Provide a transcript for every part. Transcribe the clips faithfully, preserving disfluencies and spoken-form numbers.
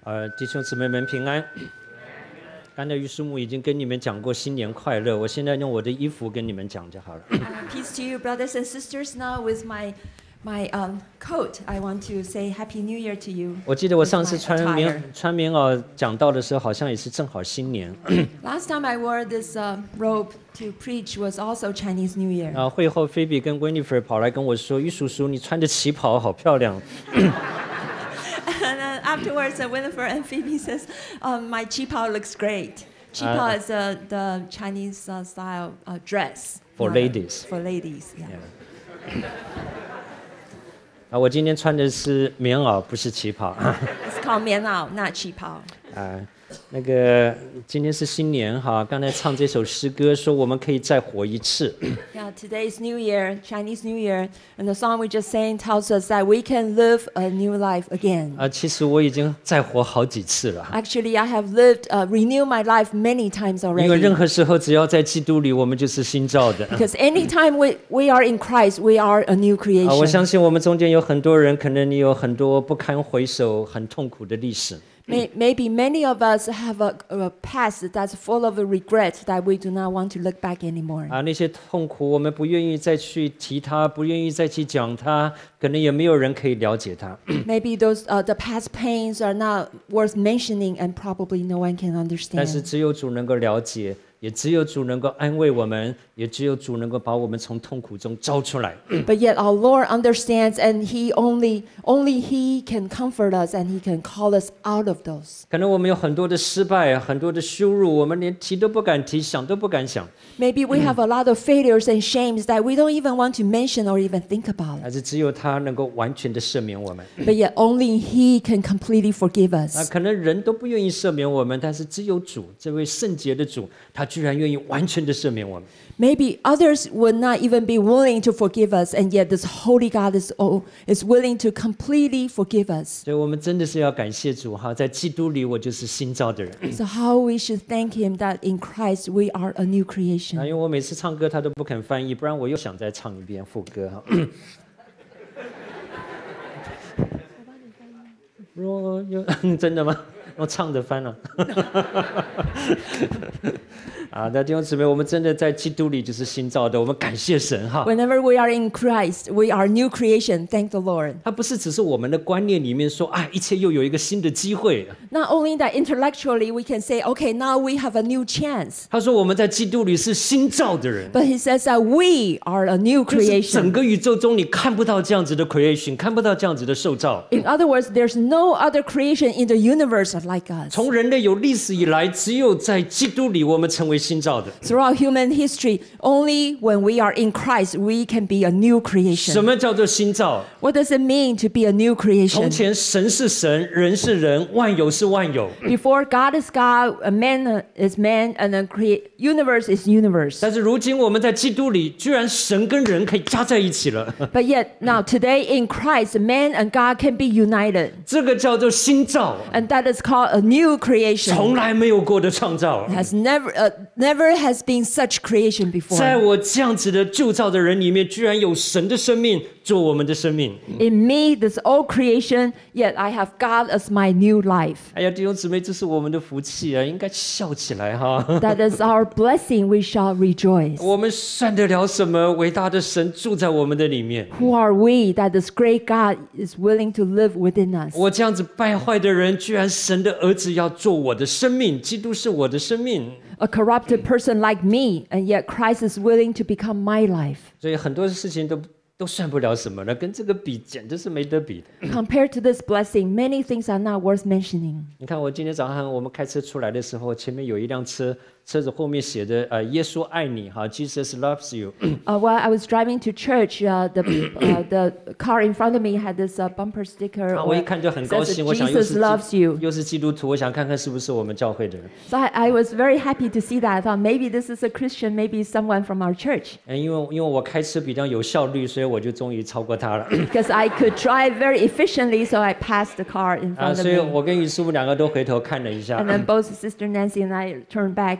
呃，弟兄姊妹们平安。刚才于师母已经跟你们讲过新年快乐，我现在用我的衣服跟你们讲就好了。 Uh, peace to you, brothers and sisters. Now with my my um, coat, I want to say Happy New Year to you. 我记得我上次穿棉穿棉袄讲道的时候，好像也是正好新年。 Last time I wore this uh, robe to preach was also Chinese New Year. 啊，会后菲比跟 Winifred 跑来跟我说：“于叔叔，你穿的旗袍好漂亮。” And then afterwards, uh, Winifred and Phoebe says, um, "My qipao looks great." Qipao uh, is uh, the Chinese uh, style uh, dress for ladies. For ladies, yeah. yeah. 啊，我今天穿的是棉袄，不是旗袍。 It's called 棉袄, not 旗袍。 啊，那个今天是新年哈，刚才唱这首诗歌说我们可以再活一次。 Yeah, today is New Year, Chinese New Year, and the song we just sang tells us that we can live a new life again. 啊，其实我已经再活好几次了。 Actually, I have lived, uh, renewed my life many times already. 因为任何时候只要在基督里，我们就是新造的。 Because anytime we we are in Christ, we are a new creation. 啊，我相信我们中间有很多人，可能你有很多不堪回首、很痛苦的历史。 Maybe many of us have a, a past that's full of regret that we do not want to look back anymore. 啊，那些痛苦我们不愿意再去提它，不愿意再去讲它，可能也没有人可以了解它。 Maybe those uh, the past pains are not worth mentioning, and probably no one can understand. 但是只有主能够了解。也只有主能够安慰我们，也只有主能够把我们从痛苦中招出来。 But yet our Lord understands, and He only, only He can comfort us, and He can call us out of those. 可能我们有很多的失败，很多的羞辱，我们连提都不敢提，想都不敢想。 Maybe we have a lot of failures and shames that we don't even want to mention or even think about. 但是只有他能够完全的赦免我们。 But yet only He can completely forgive us. 那可能人都不愿意赦免我们，但是只有主，这位圣洁的主，他居然愿意完全的赦免我们。 Maybe others would not even be willing to forgive us, and yet this holy God is, oh, is willing to completely forgive us. 所以我们真的是要感谢主哈，在基督里我就是新造的人。 So how we should thank Him that in Christ we are a new creation. 因为我每次唱歌他都不肯翻译，不然我又想再唱一遍副歌哈。若有真的吗？我唱着翻了。啊，那弟兄姊妹，我们真的在基督里就是新造的，我们感谢神哈。 Whenever we are in Christ, we are new creation. Thank the Lord. 它不是只是我们的观念里面说，啊，一切又有一个新的机会。 Not only that intellectually we can say, okay, now we have a new chance. 他说我们在基督里是新造的人。 But He says that we are a new creation. 整个宇宙中你看不到这样子的 creation， 看不到这样子的受造。 In other words, there's no other creation in the universe like us. 从人类有历史以来，只有在基督里我们成为新造的。 Throughout human history, only when we are in Christ, we can be a new creation. 什么叫做新造？ What does it mean to be a new 从 creation? 前神是神，人是人，万有是万有。 Before God is God, a man is man, and the crea- universe is universe. 但是如今我们在基督里，居然神跟人可以加在一起了。 But yet, now today in Christ, man and God can be united. 这个叫做新造， And that is called a new creation. 从来没有过的创造。 Has never, uh, never has been such creation 在 before. 我这样子的旧造的人里面，居然有神的生命做我们的生命。 In me, this old creation, yet I have God as my new life. 哎呀，弟兄姊妹，这是我们的福气啊，应该笑起来哈。 That is our blessing, we shall rejoice. 我们算得了什么？伟大的神住在我们的里面。 Who are we that this great God is willing to live within us? 我这样子败坏的人，居然神的儿子要做我的生命，基督是我的生命。 A corrupted person like me, and yet Christ is willing to become my life. 所以很多事情都都算不了什么了，跟这个比，简直是没得比的。 Compared to this blessing, many things are not worth mentioning. 你看，我今天早上我们开车出来的时候，前面有一辆车，车子后面写着“呃，耶稣爱你”哈 ，Jesus loves you。 Uh, while I was driving to church, uh, the uh, the car in front of me had this uh, bumper sticker. 啊，我一看就很高 says 兴，我想又 Jesus 是 loves 基 you. 又是基督徒，我想看看是不是我们教会的人。 So I, I was very happy to see that. I thought maybe this is a Christian, maybe someone from our church. 嗯，因为因为我开车比较有效率，所以我就终于超过他了。 Because I could drive very efficiently, so I passed the car in 啊， front 所以 of me. 我跟于师傅两个都回头看了一下 And。then both Sister Nancy and I turned back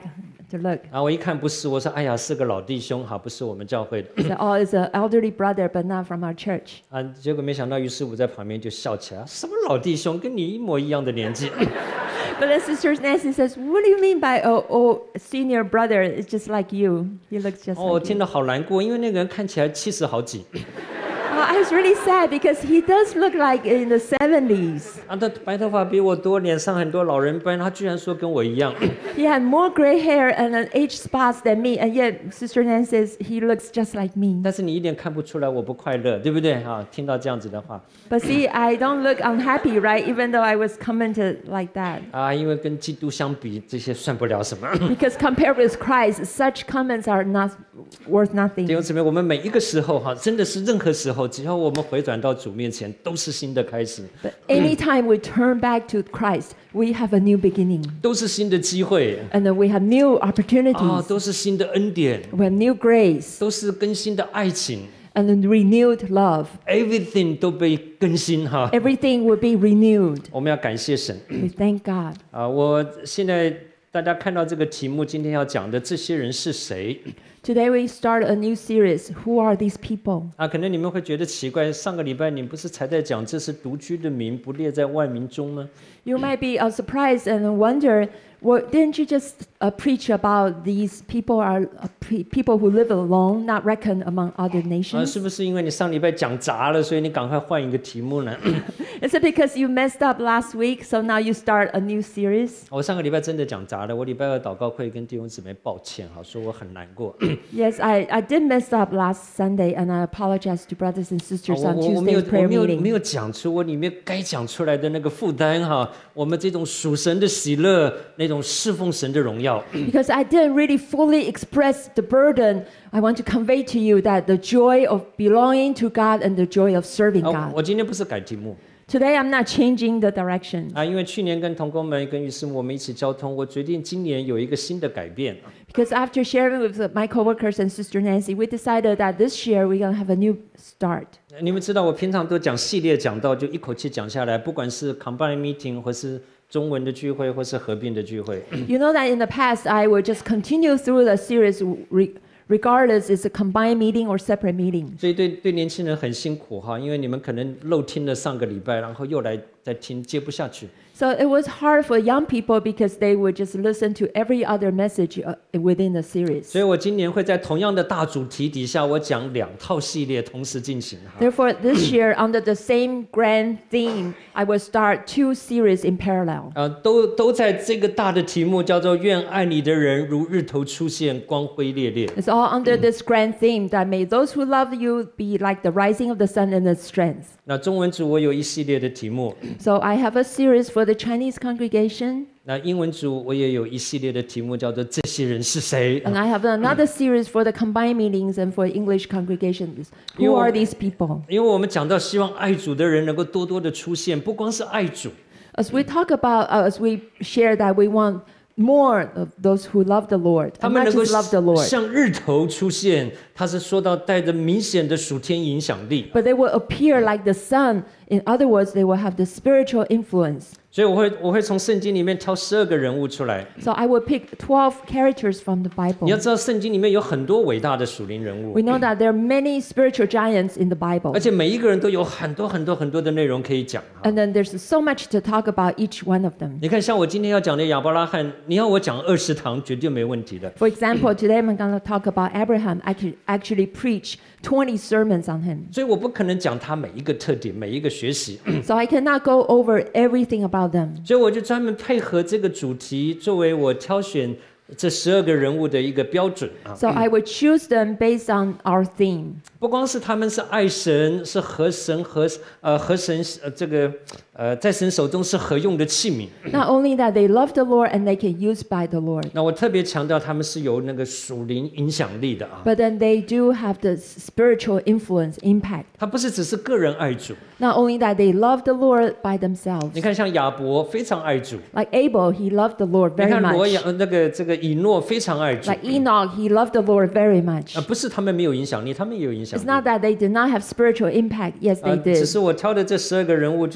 to look. 啊，我一看不是，我说哎呀，是个老弟兄，哈，不是我们教会的 He said, oh, it's an elderly brother, but not from our church. 啊。结果没想到于师傅在旁边就笑起来，什么老弟兄，跟你一模一样的年纪。 But then Sister Nancy says, what do you mean by oh, oh senior brother? It's just like you. He looks just 哦，我 like 听 you. 得好难过，因为那个人看起来七十好几 Uh, I was really sad because he does look like in the seventies. 啊，他白头发比我多，脸上很多老人斑，他居然说跟我一样。 He had more gray hair and an age spots than me, and yet Sister Nancy says he looks just like me. 但是你一点看不出来我不快乐，对不对啊？听到这样子的话 But see, I don't look unhappy, right? Even though I was commented like that. 啊，因为跟基督相比，这些算不了什么。 Because compared with Christ, such comments are not worth 弟 nothing. 兄姊妹，我们每一个时候哈，真的是任何时候，只要我们回转到主面前，都是新的开始， But anytime we turn back to Christ, we have a new beginning. 都是新的机会 And then we have new 啊， opportunities. 都是新的恩典， We have new grace 都是更新的爱情 and then renewed love. ，everything 都被更新哈。 Everything will be renewed. 我们要感谢神 We thank God. 啊！我现在大家看到这个题目，今天要讲的这些人是谁 Today we start a new series. Who are these people? 啊？可能你们会觉得奇怪，上个礼拜你不是才在讲这是独居的民，不列在万民中吗？ You might be uh, surprised and wonder, well, didn't you just uh, preach about these people are uh, pe- people who live alone, not reckoned among other 啊， nations? 是不是因为你上礼拜讲砸了，所以你赶快换一个题目呢？ Is it because you messed up last week, so now you start a new series? 我上个礼拜真的讲砸了，我礼拜二祷告会跟弟兄姊妹抱歉哈，说我很难过。 Yes, I, I did mess up last Sunday, and I apologize to brothers and 啊 sisters 我 on 我我没有 Tuesday's 我 prayer 没有 meeting. 没有讲出我里面该讲出来的那个负担哈，我们这种属神的喜乐，那种侍奉神的荣耀。 Because I didn't really fully express the burden, I want to convey to you that the joy of belonging to God and the joy of serving 啊， God. 我今天不是改题目 Today I'm not changing the direction 啊，因为去年跟同工们跟于师母我们一起交通，我决定今年有一个新的改变。 because after sharing with my coworkers and Sister Nancy, we decided that this year we're going to have a new start. 你们知道我平常都讲系列讲到，就一口气讲下来，不管是 combine meeting 或是中文的聚会，或是合并的聚会。 You know that in the past I would just continue through the series re- regardless it's a combined meeting or separate meeting. 所以对对年轻人很辛苦哈，因为你们可能漏听了上个礼拜，然后又来再听，接不下去。 So it was hard for young people because they would just listen to every other message uh, within the series. 所以我今年会在同样的大主题底下，我讲两套系列同时进行哈。 Therefore, this year, under the same grand theme, I will start two series in parallel. 啊，都都在这个大的题目叫做"愿爱你的人如日头出现，光辉烈烈 It's all under this grand theme that may those who love you be like the rising of the sun in its strength. 那中文组我有一系列的题目， So I have a series for the Chinese congregation, 那英文组我也有一系列的题目，叫做"这些人是谁 and I have another series for the combined meetings and for English congregations. Who You- are these people? 因为我们讲到希望爱主的人能够多多的出现，不光是爱主， As we talk about, uh, as we share that we want more of those who love the Lord, 他 and 们 not 能够 just love the Lord, 像日头出现，他是说到带着明显的属天影响力。 but they will appear like the sun. In other words, they will have the spiritual influence. 所以我会我会从圣经里面挑十二个人物出来。 So I will pick twelve characters from the 你要 Bible. 知道，圣经里面有很多伟大的属灵人物 We，know that there are many spiritual giants in the Bible. 而且每一个人都有很多很多很多的内容可以讲。 And then there's so much to talk about each one of them. 你看，像我今天要讲的亚伯拉罕，你要我讲二十堂绝对没问题的。 For example, today I'm going to talk about Abraham. I could actually preach twenty sermons on him. 所以我不可能讲他每一个特点、每一个学习， So I cannot go over everything about them. 所以我就专门配合这个主题，作为我挑选这十二个人物的一个标准啊。 So I would choose them based on our theme. 不光是他们是爱神，是合神合呃合神呃这个呃在神手中是合用的器皿。 Not only that they love the Lord and they can use by the Lord, 那我特别强调他们是有那个属灵影响力的啊， but then they do have the spiritual influence, impact. 他不是只是个人爱主。 Not only that they love the Lord by themselves. 你看，像亚伯非常爱主， Like Abel, he loved the Lord 你 very 看罗 much. 亚呃那个这个以诺非常爱主， Like Enoch, he loved the Lord very much. 啊不是他们没有影响力，他们也有影响 It's 力。 not that they did not have spiritual impact. Yes, 啊 they 只 did. 是我挑的这十二个人物，就是你很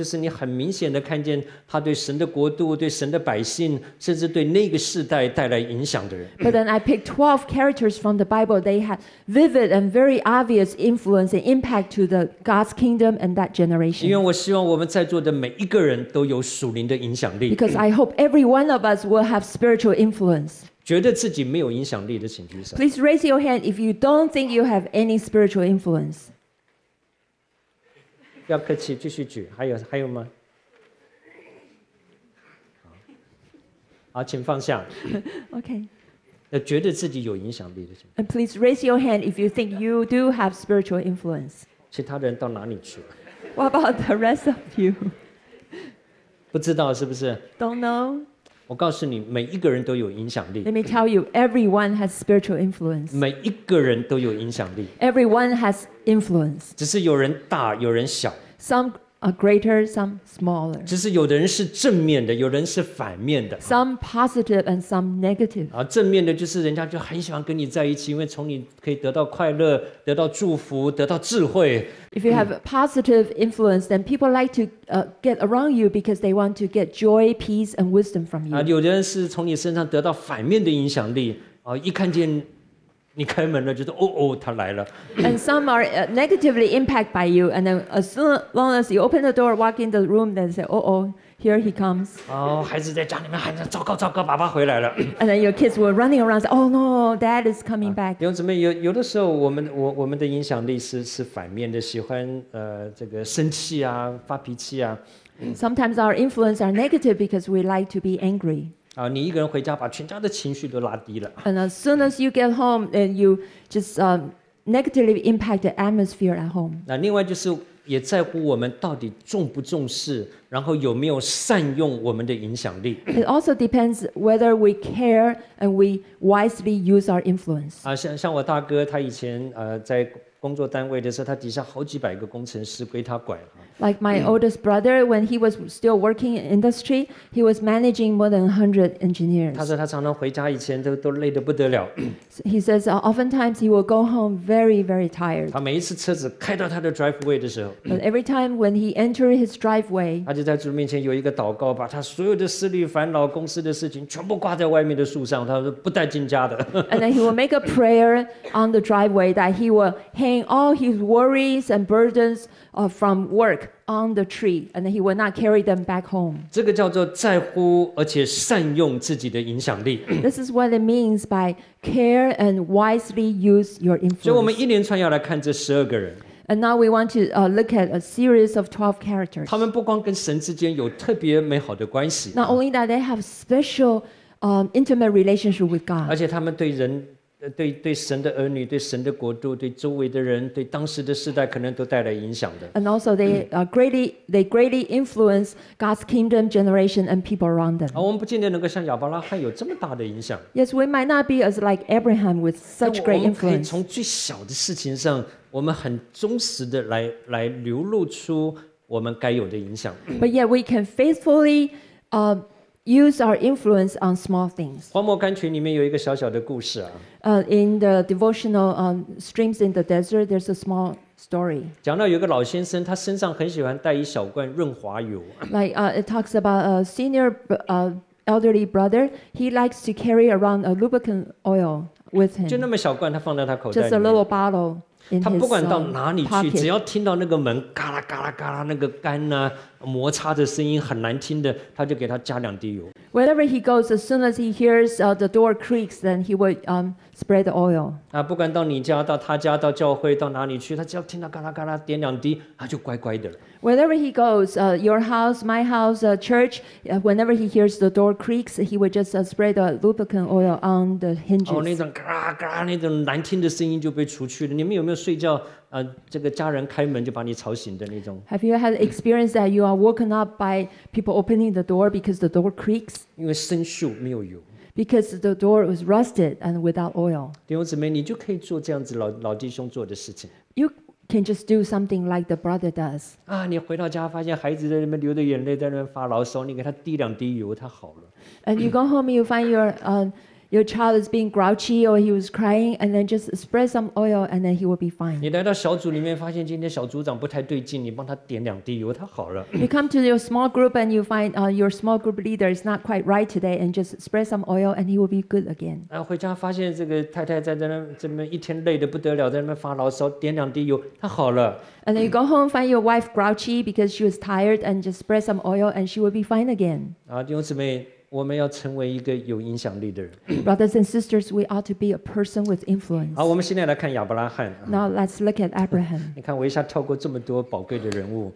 明显的看见他对神的国度、对神的百姓，甚至对那个世代带来影响的人。 But then I picked twelve characters from the Bible. They had vivid and very obvious influence and impact to the God's kingdom and that 因为 generation. 我希望我们在座的每一个人都有属灵的影响力。 Because I hope every one of us will have spiritual influence. 觉得自己没有影响力的，请举手。 Please raise your hand if you don't think you have any spiritual influence. 不要客气，继续举。还有还有吗？好，请放下。 Okay. 那觉得自己有影响力的，请 And please raise your hand if you think you do have spiritual influence. 其他人到哪里去了？ What about the rest of you? 不知道是不是？ Don't know? 我告诉你，每一个人都有影响力， Let me tell you, everyone has spiritual influence. 每一个人都有影响力， Everyone has influence. 只是有人大，有人小， Some are greater, some smaller. 只是有的人是正面的，有人是反面的。 Some positive and some negative. 啊，正面的就是人家就很喜欢跟你在一起，因为从你可以得到快乐，得到祝福，得到智慧。 If you have a positive influence, then people like to uh, get around you because they want to get joy, peace, and wisdom from 啊， you. 有的人是从你身上得到反面的影响力。啊，一看见你开门了，觉得哦哦，他来了。 And some are uh, negatively impacted by you. And then as soon long as you open the door, walk in the room, then say, oh, oh, here he comes. 哦，孩子在家里面喊着糟糕糟糕，爸爸回来了。 And then your kids were running around, say, oh no, dad is coming back. 弟兄姊妹，有有的时候，我们我我们的影响力是是反面的，喜欢呃这个生气啊，发脾气啊。 Sometimes our influence are negative because we like to be angry. 啊，你一个人回家，把全家的情绪都拉低了。 And as soon as you get home, then you just um, negatively impact the atmosphere at home. 那另外就是也在乎我们到底重不重视，然后有没有善用我们的影响力。 It also depends whether we care and we wisely use our influence. 啊，像像我大哥，他以前呃在工作单位的时候，他底下好几百个工程师归他管。 Like my oldest brother, when he was still working in industry, he was managing more than one hundred engineers. 他说他常常回家以前都都累得不得了。 He says uh, oftentimes he will go home very, very tired. 他每一次车子开到他的 driveway 的时候， But every time when he entered his driveway, 他就在主面前有一个祷告，把他所有的思虑、烦恼、公司的事情全部挂在外面的树上，他说不带进家的。 and then he will make a prayer on the driveway that he will hang all his worries and burdens uh, from work on the tree, and then he will not carry them back home. 这个叫做在乎，而且善用自己的影响力。 This is what it means by care and wisely use your 所以，我们 influence. 一连串要来看这十二个人， And now we want to uh, look at a series of twelve characters. 他们不光跟神之间有特别美好的关系， Not only that, they have special um, intimate relationship with 而 God. 且他们对人、呃对对神的儿女、对神的国度、对周围的人、对当时的世代，可能都带来影响的。 And also they uh, greatly they greatly influence God's kingdom, generation, and people around them. 而我们不见得能够像亚伯拉罕有这么大的影响， Yes, we might not be as like Abraham with 但 such 我 great 们可以 influence. 从最小的事情上，我们很忠实的来来流露出我们该有的影响。 But yet we can faithfully uh, use our influence on small things. 荒漠甘泉里面有一个小小的故事啊， Uh, in the devotional um, Streams in the Desert, there's a small story. 讲到有个老先生，他身上很喜欢带一小罐润滑油， Like uh, it talks about a senior uh, elderly brother. He likes to carry around a lubricant oil with 就 him, 那么小罐，他放在他口袋 just 里 a 面。 little bottle in 他 his 不管到 uh, 哪里去，只 pocket. 要听到那个门嘎啦嘎啦嘎啦那个干呐、摩擦的声音很难听的，他就给他加两滴油。 Wherever he goes, as soon as he hears uh, the door creaks, then he would um, spread the oil. 啊，不管到你家、到他家、到教会、到哪里去，他只要听到嘎啦嘎啦点两滴，他就乖乖的了。 Wherever he goes, uh, your house, my house, uh, church, uh, whenever he hears the door creaks, he would just uh, spread the lubricant oil on the 哦，那 hinges. 种嘎啦嘎啦那种难听的声音就被除去了。你们有没有睡觉啊、这个家人开门就把你吵醒的那种？ Have you had experience that you are woken up by people opening the door because the door creaks? 因为生锈没有油。 Because the door was rusted and without oil. 弟兄姊妹，你就可以做这样子老老弟兄做的事情 You can just do something like the brother does. 啊！你回到家发现孩子在那边流着眼泪，在那边发牢骚，你给他滴两滴油，他好了。 And you go home, you find your uh, your child is being grouchy or he was crying, and then just spread some oil, and then he will be fine. 你来到小组里面，发现今天小组长不太对劲，你帮他点两滴油，他好了。 You come to your small group and you find uh, your small group leader is not quite right today, and just spread some oil, and he will be good again. 然后回家发现这个太太在这那这边一天累得不得了，在那边发牢骚，点两滴油，他好了。 And then you go home, find your wife grouchy because she was tired, and just spread some oil, and she will be fine again. 啊，弟兄姊妹。我们要成为一个有影响力的人。 Brothers and sisters, we ought to be a person with influence. 好，我们现在来看亚伯拉罕。 Now let's look at Abraham. 你看，我一下跳过这么多宝贵的人物。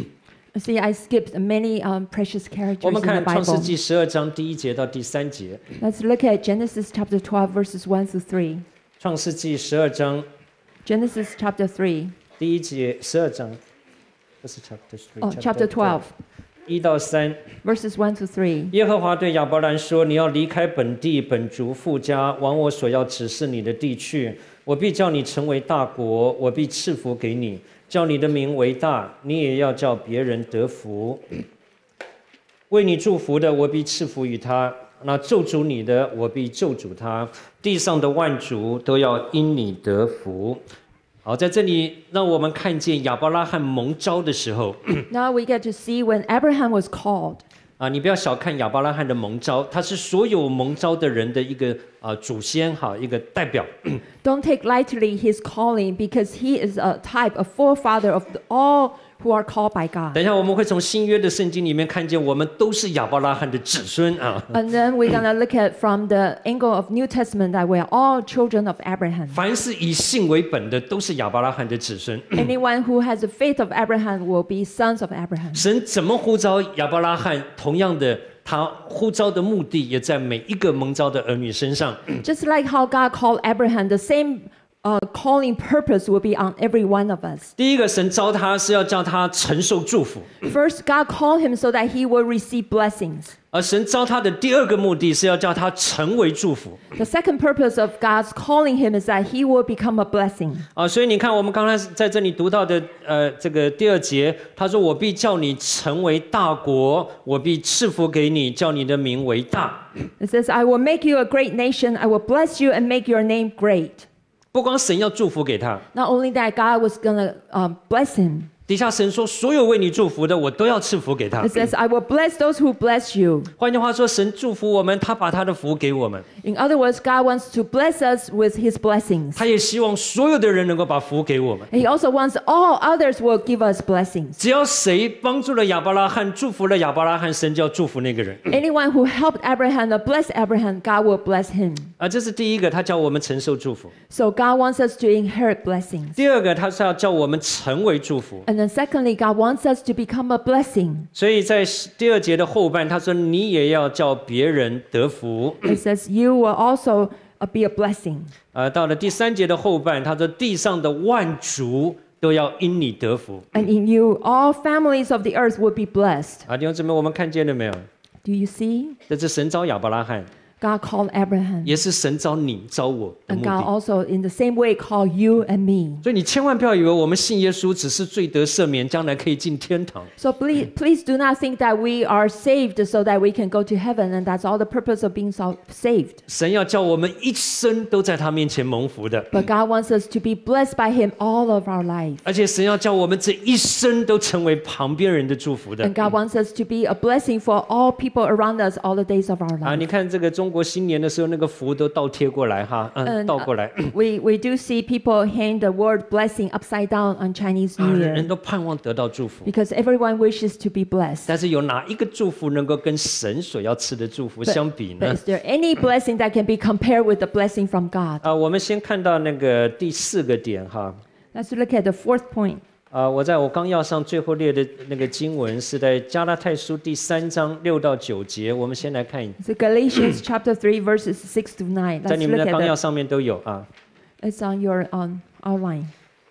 See, I skipped many um, precious characters 我们 in the 看创世 Bible. 纪十二章第一节到第三节。 Let's look at Genesis chapter twelve, verses one through three. 创世纪十二章 Genesis chapter three. 第一节，十二章，不是 chapter three。 Oh, chapter twelve. 一到三。 Verses one to three. 耶和华对亚伯兰说：“你要离开本地、本族、父家，往我所要指示你的地去。我必叫你成为大国，我必赐福给你，叫你的名为大，你也要叫别人得福。为你祝福的，我必赐福于他；那咒诅你的，我必咒诅他。地上的万族都要因你得福。”好，在这里让我们看见亚伯拉罕蒙召的时候。 Now we get to see when Abraham was called. 啊，你不要小看亚伯拉罕的蒙召，他是所有蒙召的人的一个啊祖先哈，一个代表。 Don't take lightly his calling because he is a type, a forefather of the, all who are called by God. 等一下我们会从新约的圣经里面看见，我们都是亚伯拉罕的子孙啊。 And then we're gonna look at from the angle of New Testament that we are all children of Abraham. 凡是以信为本的，都是亚伯拉罕的子孙。 Anyone who has the faith of Abraham will be sons of Abraham. 神怎么呼召亚伯拉罕？同样的，他呼召的目的也在每一个蒙召的儿女身上。 Just like how God called Abraham, the same uh, calling purpose will be on every one of us. 第一个，神召他是要叫他承受祝福。 First, God called him so that he will receive blessings. 而神召他的第二个目的是要叫他成为祝福。 The second purpose of God's calling him is that he will become a blessing. 啊，所以你看，我们刚才在这里读到的，呃，这个第二节，他说：“我必叫你成为大国，我必赐福给你，叫你的名为大。” It says, "I will make you a great nation. I will bless you and make your name great." 不光神要祝福给他， Not only that, God was gonna um, bless him. 底下神说：“所有为你祝福的，我都要赐福给他。” It says, "I will bless those who bless you." 换句话说，神祝福我们，他把他的福给我们。 In other words, God wants to bless us with his blessings. 他也希望所有的人能够把福给我们。 He also wants all others will give us blessings. 只要谁帮助了亚伯拉罕，祝福了亚伯拉罕，神就要祝福那个人。 Anyone who helped Abraham or blessed Abraham, God will bless him. 啊，这是第一个，他叫我们承受祝福。 So God wants us to inherit blessings. 第二个，他是要叫我们成为祝福。 And then secondly, God wants us to become a blessing. 所以在第二节的后半，他说：“你也要叫别人得福。” It says, "You will also uh, be a blessing." 呃，到了第三节的后半，他说：“地上的万族都要因你得福。” And in you, all families of the earth will be blessed. 啊，弟兄姊妹，我们看见了没有？ Do you see? 这是神召亚伯拉罕， God called Abraham. 也是神召你、召我的 And 目 God 的。 also, in the same way, called you and me. 所以你千万不要以为我们信耶稣只是罪得赦免，将来可以进天堂。 So please, please do not think that we are saved so that we can go to heaven, and that's all the purpose of being so- saved. 神要叫我们一生都在他面前蒙福的， But God wants us to be blessed by Him all of our life. 而且神要叫我们这一生都成为旁边人的祝福的 And。God wants us to be a blessing for all people around us all the days of our 啊， life. 你看这个中国新年的时候，那个福都倒贴过来哈，嗯， 嗯倒过来， We, we do see people hang the word blessing upside down on Chinese 啊 New 人 Year 都盼望得到祝福。 because everyone wishes to be blessed. 但是有哪一个祝福能够跟神所要赐的祝福相比 But 呢？ is there any blessing that can be compared with the blessing from God? 啊，我们先看到那个第四个点哈。 Let's look at the fourth point. 啊，我在我纲要上最后列的那个经文是在加拉太书第三章六到九节，我们先来看， It's Galatians chapter three, verses six to nine. 在 Let's 你们 look 的 at 纲要 it. 上面都有啊。 It's on your um, outline.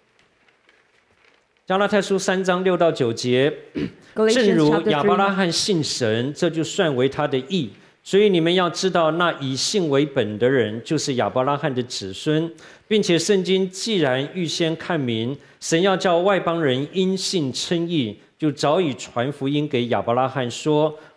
加拉太书三章六到九节，正 Galatians 如 chapter 亚伯拉 three. 罕信神，这就算为他的义。所以你们要知道，那以信为本的人，就是亚伯拉罕的子孙，并且圣经既然预先看明，神要叫外邦人因信称义，就早已传福音给亚伯拉罕说：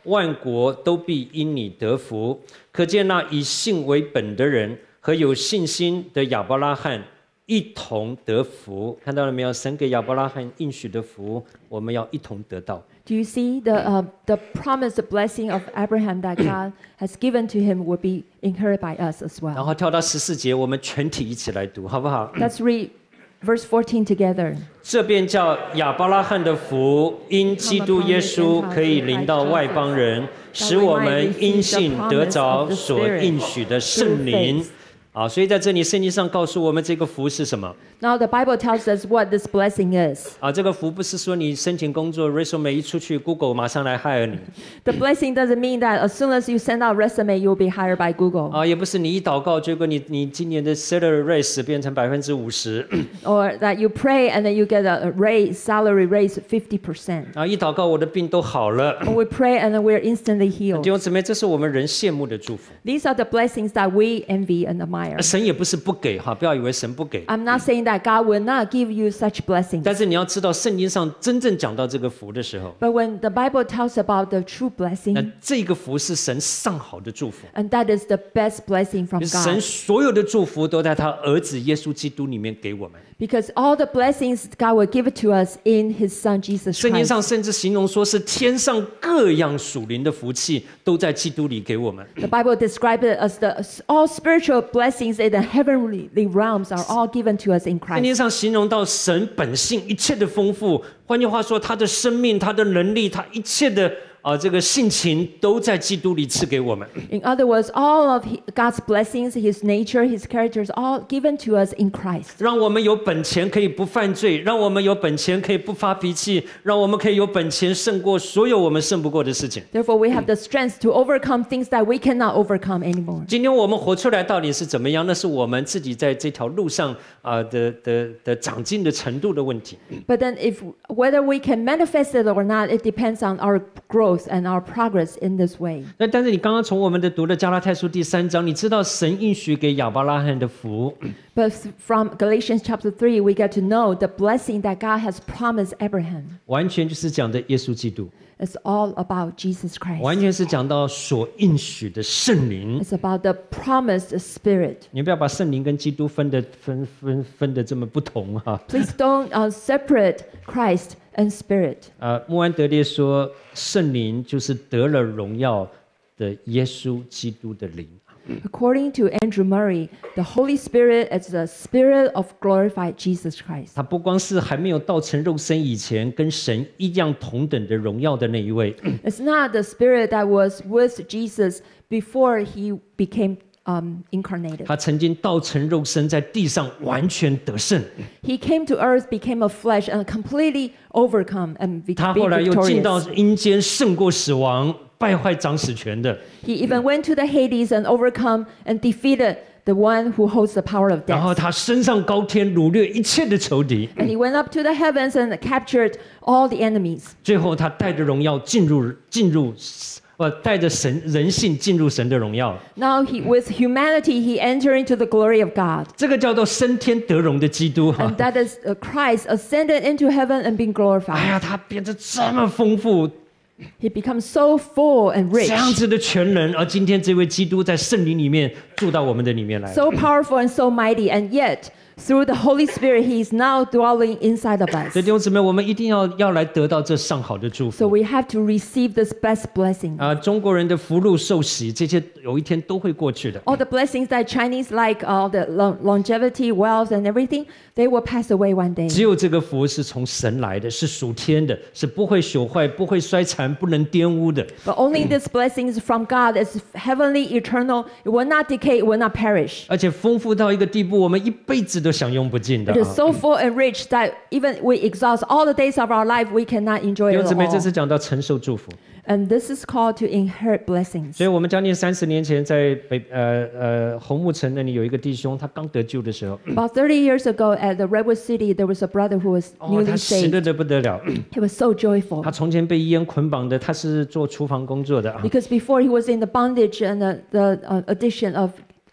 万国都必因你得福。可见那以信为本的人和有信心的亚伯拉罕一同得福。看到了没有？神给亚伯拉罕应许的福，我们要一同得到。 Do you see the uh, the promised blessing of Abraham that God has given to him will be inherited by us as 然 well? 后跳到十四节，我们全体一起来读，好不好？ Let's read verse fourteen together. 这便叫亚伯拉罕的福，因基督耶稣可以临到外邦人，使我们因信得着所应许的圣灵。啊，所以在这里圣经上告诉我们，这个福是什么？ Now the Bible tells us what this blessing is. 啊，这个福不是说你申请工作 resume 一出去 ，Google 马上来 hire 你。 The blessing doesn't mean that as soon as you send out resume, you'll be hired by Google. 啊，也不是你一祷告，结果你你今年的 salary raise 变成百分之五十。 Or that you pray and then you get a raise, salary raise fifty percent. 啊，一祷告我的病都好了。 Or we pray and then we're instantly 弟 healed. 兄姊妹，这是我们人羡慕的祝福。 These are the blessings that we envy and admire. 神也不是不给哈，不要以为神不给。 I'm not saying that God will not give you such blessings. 但是你要知道，圣经上真正讲到这个福的时候， But when the Bible tells about the true 那 blessing, 这个福是神上好的祝福。 and that is the best blessing from 就是神 God. 所有的祝福都在他儿子耶稣基督里面给我们。 Because all the blessings God will give it to us in His Son Jesus 圣经 Christ. 上甚至形容说是天上各样属灵的福气都在基督里给我们。 The Bible describes it as the all spiritual blessings in the heavenly realms are all given to us in 圣经 Christ. 上形容到神本性一切的丰富，换句话说，他的生命、他的能力、他一切的啊这个性情都在基督里赐给我们。 In other words, all of he- God's blessings, His nature, His characters, all given to us in Christ. 让我们有本钱可以不犯罪，让我们有本钱可以不发脾气，让我们可以有本钱胜过所有我们胜不过的事情。 Therefore, we have the strength to overcome things that we cannot overcome anymore. 今天我们活出来到底是怎么样？那是我们自己在这条路上啊、的的的长进的程度的问题。 But then, if whether we can manifest it or not, it depends on our growth and our progress in this way. 那但是你刚刚从我们的读的加拉太书第三章，你知道神应许给亚伯拉罕的福， But from Galatians chapter three, we get to know the blessing that God has promised Abraham. 完全就是讲的耶稣基督， It's all about Jesus Christ. 完全是讲到所应许的圣灵。 It's about the promised Spirit. 你不要把圣灵跟基督分的分分分的这么不同哈、 Please don't uh, separate Christ and Spirit. 啊。穆安德烈说，圣灵就是得了荣耀的耶稣基督的灵。 According to Andrew Murray, the Holy Spirit is the Spirit of glorified Jesus Christ. 他不光是还没有道成肉身以前跟神一样同等的荣耀的那一位， It's not the Spirit that was with Jesus before he became um, incarnated. 他曾经道成肉身在地上完全得胜， He came to earth, became a flesh, and completely overcome and be 他 be 后来又进到 victorious. 阴间，胜过死亡，败坏掌使权的， He even went to the Hades and overcome and defeated the one who holds the power of 然后 death. 他升上高天，掳掠一切的仇敌， And he went up to the heavens and captured all the enemies. 最后他带着荣耀进入进入，呃，带着神人性进入神的荣耀， Now he, with humanity, he entered into the glory of God. 这个叫做升天得荣的基督哈 And。that is uh, Christ ascended into heaven and being 哎 glorified. 呀，他变得这么丰富， He becomes so full and 这 rich, 样子的全能，而今天这位基督在圣灵里面住到我们的里面来。 so powerful and so mighty, and yet through the Holy Spirit, he is now dwelling inside of 所 us. 以弟兄姊妹，我们一定要要来得到这上好的祝 So 福 we have to receive this best blessing. 啊！中国人的福禄寿喜，这些有一天都会过去的。 All the blessings that Chinese like, all the lo- longevity, wealth, and everything, they will pass away one day. 只有这个福是从神来的，是属天的，是不会朽坏、不会衰残、不能玷污的。 But only this blessing is from God. It's heavenly, eternal. It will not decay. It will not perish. 而且丰富到一个地步，我们一辈子都享用不尽的 It 啊！ is so full and rich that even we exhaust all the days of our life, we cannot enjoy 弟 it 兄姊妹，这 all. 是讲到承受祝福。 And this is called to inherit blessings. 所以我们将近三十年前在北呃呃红木城那里有一个弟兄，他刚得救的时候， About thirty years ago at the Redwood City, there was a brother who was 哦， newly 他喜乐 saved. 的不得了。 He was so joyful 他从前被烟捆绑的，他是做厨房工作的啊。 because before he was in the bondage and the, the uh, addiction of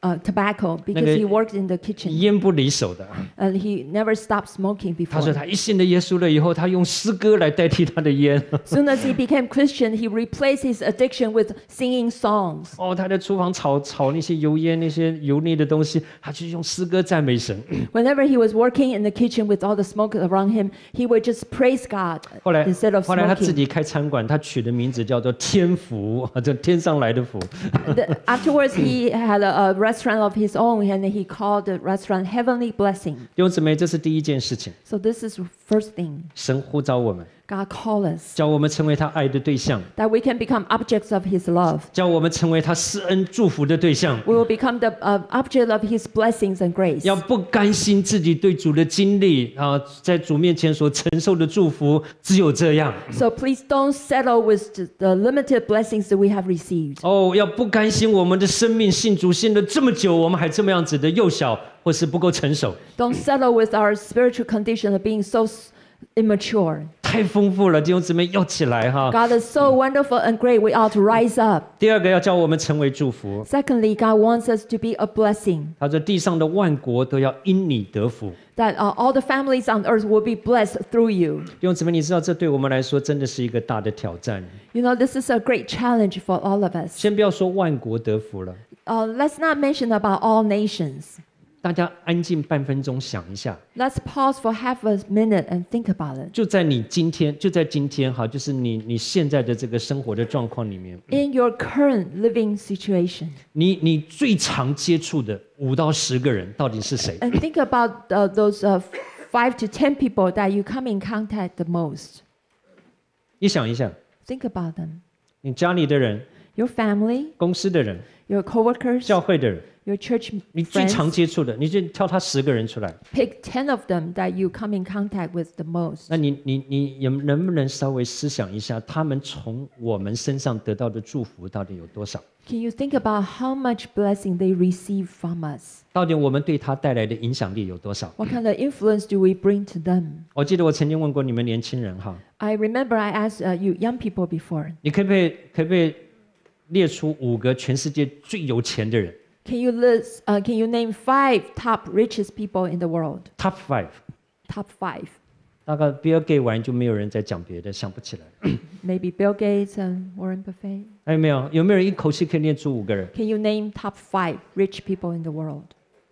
uh, tobacco 那 because 个 he worked in the kitchen 烟不离手的。 and he never stopped smoking 他说 before. 他一信了耶稣了以后，他用诗歌来代替他的烟。 Soon as he became Christian, he replaced his addiction with singing songs. 哦，他在厨房炒炒那些油烟、那些油腻的东西，他就用诗歌赞美神。 Whenever he was working in the kitchen with all the smoke around him, he would just praise God 后来 instead of 后来他自 smoking. 己开餐馆，他取的名字叫做天福，这天上来的福。 The- afterwards, he had a, a restaurant of his own, and he called the restaurant Heavenly Blessing. 弟兄姊妹，这是第一件事情， So this is first thing. 神呼召我们， God called us 叫我们成为他爱的对象， that we can become objects of His love. 叫我们成为他施恩祝福的对象。 We will become the uh, object of His blessings and grace. 要不甘心自己对主的经历啊，在主面前所承受的祝福，只有这样。 So please don't settle with the- the limited blessings that we have received. 哦，要不甘心我们的生命信主信了这么久，我们还这么样子的幼小，或是不够成熟， Don't settle with our spiritual condition of being so s- immature. 太丰富了，弟兄姊妹要起来哈。 God is so wonderful and great. We ought to rise up. 第二个要叫我们成为祝福， Secondly, God wants us to be a blessing. 他说地上的万国都要因你得福。 That uh, all the families on earth will be blessed through you. 弟兄姊妹，你知道这对我们来说真的是一个大的挑战。 You know, this is a great challenge for all of us. 先不要说万国得福了， Uh, let's not mention about all nations. 大家安静半分钟想一下， Let's pause for half a minute and think about it. 就在你今天，就在今天哈，就是你你现在的这个生活的状况里面， In your current living situation, 你你最常接触的五到十个人到底是谁？ and think about uh, those uh, five to ten people that you come in contact the most. 你想一下， Think about them. 你家里的人、 Your family, 公司的人、 your coworkers, 教会的人， your church 你最常 friends. 接触的，你就挑他十个人出来。 Pick ten of them that you come in contact with the most. 那你你你也能不能稍微思想一下，他们从我们身上得到的祝福到底有多少？ Can you think about how much blessing they receive from us? 到底我们对他带来的影响力有多少？ What kind of influence do we bring to them? 我记得我曾经问过你们年轻人哈， I remember I asked uh, you young people before. 你可不可以可不可以列出五个全世界最有钱的人 Can you list? Uh, can you name five top richest people in the world? ？Top five， Top five. 大概 Bill Gates 完就没有人再讲别的，想不起来。 Maybe Bill Gates and Warren Buffett. 还有没有？有没有人一口气可以列出五个人？ Can you name top five rich people in the world?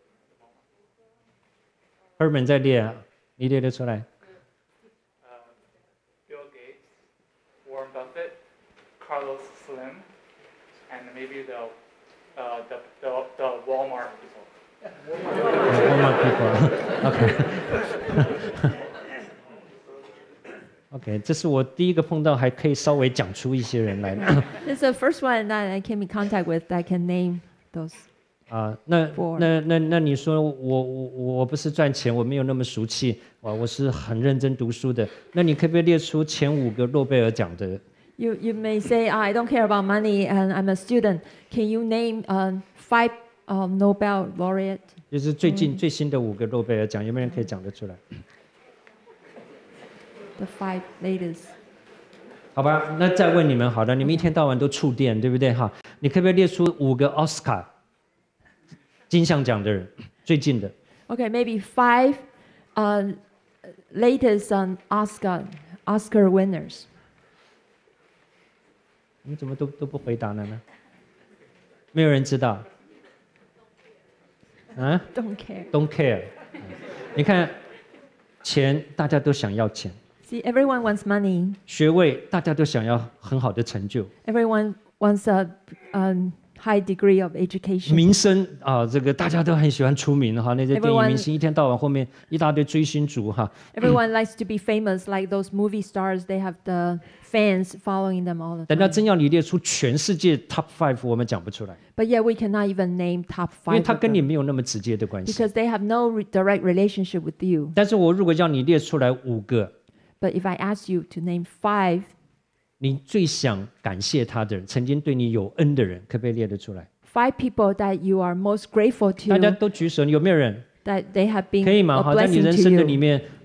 Herman 在列啊，你列得出来？ Bill Gates, Warren Buffett, Carlos Slim, and maybe the uh, the, the the Walmart people. Walmart people。OK。OK， 这是我第一个碰到还可以稍微讲出一些人来的 It's the first one that I came in contact with that can name those. 啊。那 Four 那那那你说我我我不是赚钱，我没有那么俗气啊，我是很认真读书的。那你可不可以列出前五个诺贝尔奖的？ You you may say I don't care about money and I'm a student. Can you name uh, five uh, Nobel laureate? 就是最近最新的五个诺贝尔奖，有没有人可以讲得出来？ The five latest. 好吧，那再问你们好了，你们一天到晚都触电，对不对哈？你可不可以列出五个奥斯卡金像奖的人？最近的 Okay, maybe five uh, latest um, Oscar Oscar winners. 你怎么都都不回答了呢？没有人知道。啊 Don't care. ？Don't care。你看，钱大家都想要钱， See, everyone wants money. 学位大家都想要很好的成就， Everyone wants a um, high degree of education. 名声啊，这个大家都很喜欢出名哈。那些电影 Everyone- 明星一天到晚后面一大堆追星族哈。 Everyone likes to be famous, like those movie stars. They have the fans following them all the 等到 time. 真要你列出全世界 top five，我们讲不出来， But yet we cannot even name top 因为 five 它 of 跟你 them 没有那么直接的关系。 because they have no re- direct relationship with you. 但是我如果叫你列出来五个， But if I ask you to name five, 你最想感谢他的人，曾经对你有恩的人，可不可以列得出来？ five people that you are most grateful 大家 to, 都举手，有没有人 that they have been 可以吗？ a 好，在你 blessing 人 to 生的里 you. 面，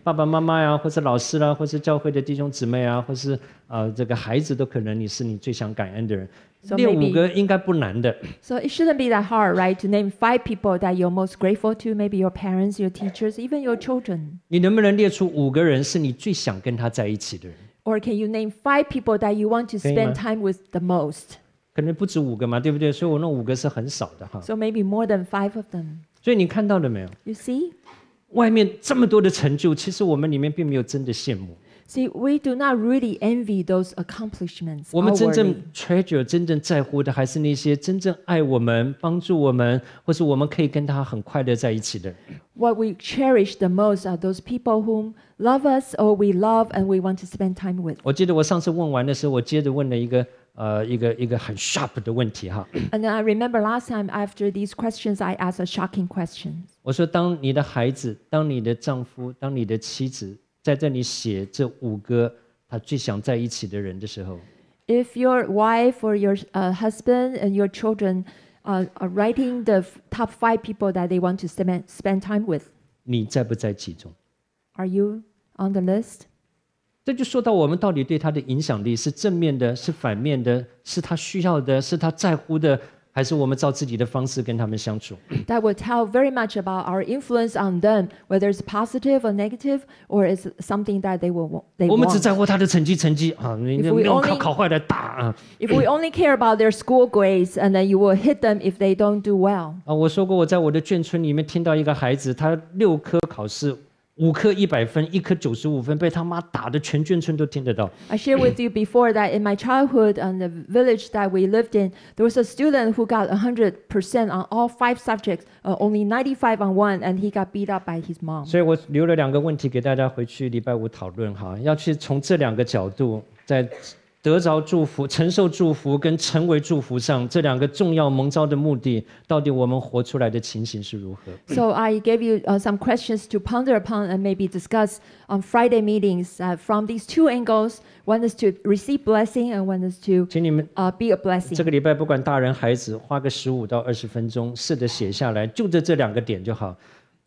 爸爸妈妈呀，或者老师啦，或是教会的弟兄姊妹啊，或是呃这个孩子，都可能你是你最想感恩的人。 So 列 maybe- 五个应该不难的。 So it shouldn't be that hard, right? To name five people that you're most grateful to, maybe your parents, your teachers, even your children. 你能不能列出五个人是你最想跟他在一起的人？ Or can you name five people that you want to 可以吗？ spend time with the most? 可能不止五个嘛，对不对？所以我那五个是很少的哈。 So maybe more than five of them. 所以你看到了没有？ You see? 外面这么多的成就，其实我们里面并没有真的羡慕。 See, we do not really envy those accomplishments 我们真正 outwardly. treasure 真正在乎的，还是那些真正爱我们、帮助我们，或是我们可以跟他很快乐在一起的人。 What we cherish the most are those people whom love us or we love and we want to spend time with. 我记得我上次问完的时候，我接着问了一个呃一个一个很 sharp 的问题哈。 And then I remember last time after these questions, I asked a shocking question. 我说，当你的孩子、当你的丈夫、当你的妻子在这里写这五个他最想在一起的人的时候， If your wife or your uh, husband and your children uh, are writing the f- top five people that they want to spend, spend time with, 你在不在其中？ are you on the list? 这就说到我们到底对他的影响力是正面的，是反面的，是他需要的，是他在乎的，还是我们照自己的方式跟他们相处？ That will tell very much about our influence on them, whether it's positive or negative, or it's something that they will wa- they 我们只 want. 在乎他的成绩，成绩啊，你 If 没 we 有考 only- 考坏了打啊！ If we only care about their school grades, and then you will hit them if they don't do well. 啊，我说过，我在我的眷村里面听到一个孩子，他六科考试，五科一百分，一科九十五分，被他妈打的全眷村都听得到。 I shared with you before that in my childhood and the village that we lived in, there was a student who got one hundred percent on all five subjects, uh, only ninety-five on one, and he got beat up by his mom. 所以我留了两个问题给大家回去礼拜五讨论哈，要去从这两个角度，在得着祝福、承受祝福跟成为祝福上这两个重要蒙召的目的，到底我们活出来的情形是如何？ So I gave you uh, some questions to ponder upon and maybe discuss on Friday meetings uh, from these two angles. One is to receive blessing and one is to 请你们 uh, be a 这 blessing. 个礼拜不管大人孩子，花个十五到二十分钟，试着写下来，就这这两个点就好。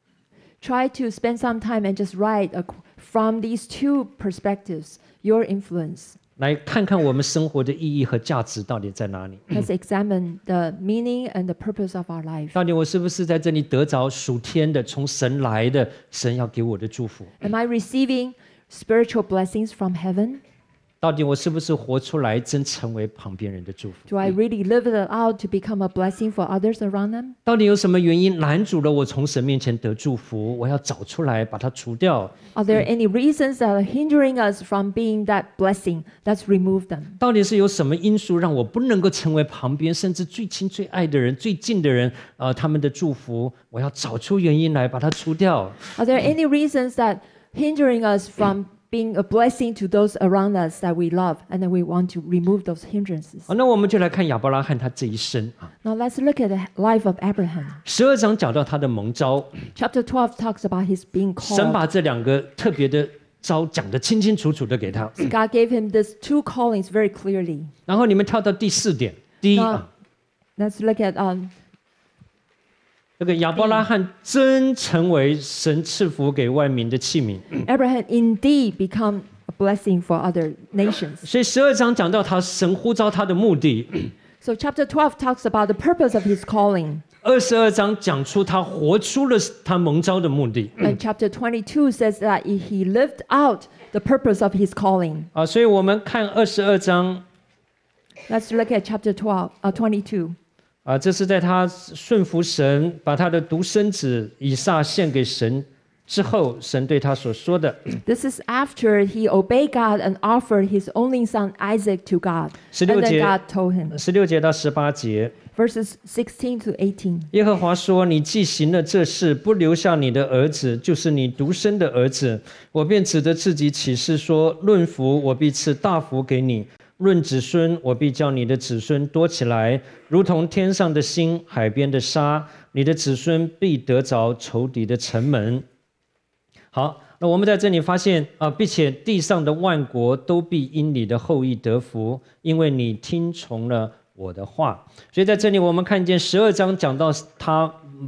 Try to spend some time and just write uh, from these two perspectives your influence. 来看看我们生活的意义和价值到底在哪里？ Let's examine the meaning and the purpose of our life. 到底我是不是在这里得着属天的、从神来的、神要给我的祝福？ Am I receiving spiritual blessings from heaven? 到底我是不是活出来，真成为旁边人的祝福？ Do I really live it out to become a blessing for others around them? 到底有什么原因拦阻了我从神面前得祝福？我要找出来，把它除掉。 Are there any reasons that are hindering us from being that blessing? Let's remove them. 到底是有什么因素让我不能够成为旁边甚至最亲最爱的人、最近的人？呃，他们的祝福，我要找出原因来，把它除掉。 Are there any reasons that hindering us from being a blessing to those around us that we love, and then we want to remove those hindrances? 好，那我们就来看亚伯拉罕他这一生啊。 Now let's look at the life of Abraham. 十二章讲到他的蒙召， Chapter twelve talks about his being 神 called. 把这两个特别的召讲得清清楚楚的给他。 God gave him these two callings very clearly. 然后你们跳到第四点，第一 Now, 啊， let's look at um, 这个亚伯拉罕真成为神赐福给万民的器皿。 Abraham indeed become a blessing for other nations. 所以十二章讲到他神呼召他的目的， So chapter twelve talks about the purpose of his calling. 二十二章讲出他活出了他蒙召的目的 And chapter twenty-two says that he lived out the purpose of his calling. 啊。所以我们看二十二章 Let's look at chapter twelve, uh, twenty-two. 啊，这是在他顺服神，把他的独生子以撒献给神之后，神对他所说的。 This is after he obeyed God and offered his only son Isaac to God. 十 And 六 then 节 God told him, 十六节到十八节， verses sixteen to eighteen. 耶和华说：“你既行了这事，不留下你的儿子，就是你独生的儿子，我便指着自己起誓说：论福，我必赐大福给你；论子孙，我必叫你的子孙多起来，如同天上的星、海边的沙。你的子孙必得着仇敌的城门。”好，那我们在这里发现啊，并且地上的万国都必因你的后裔得福，因为你听从了我的话。所以在这里我们看见十二章讲到他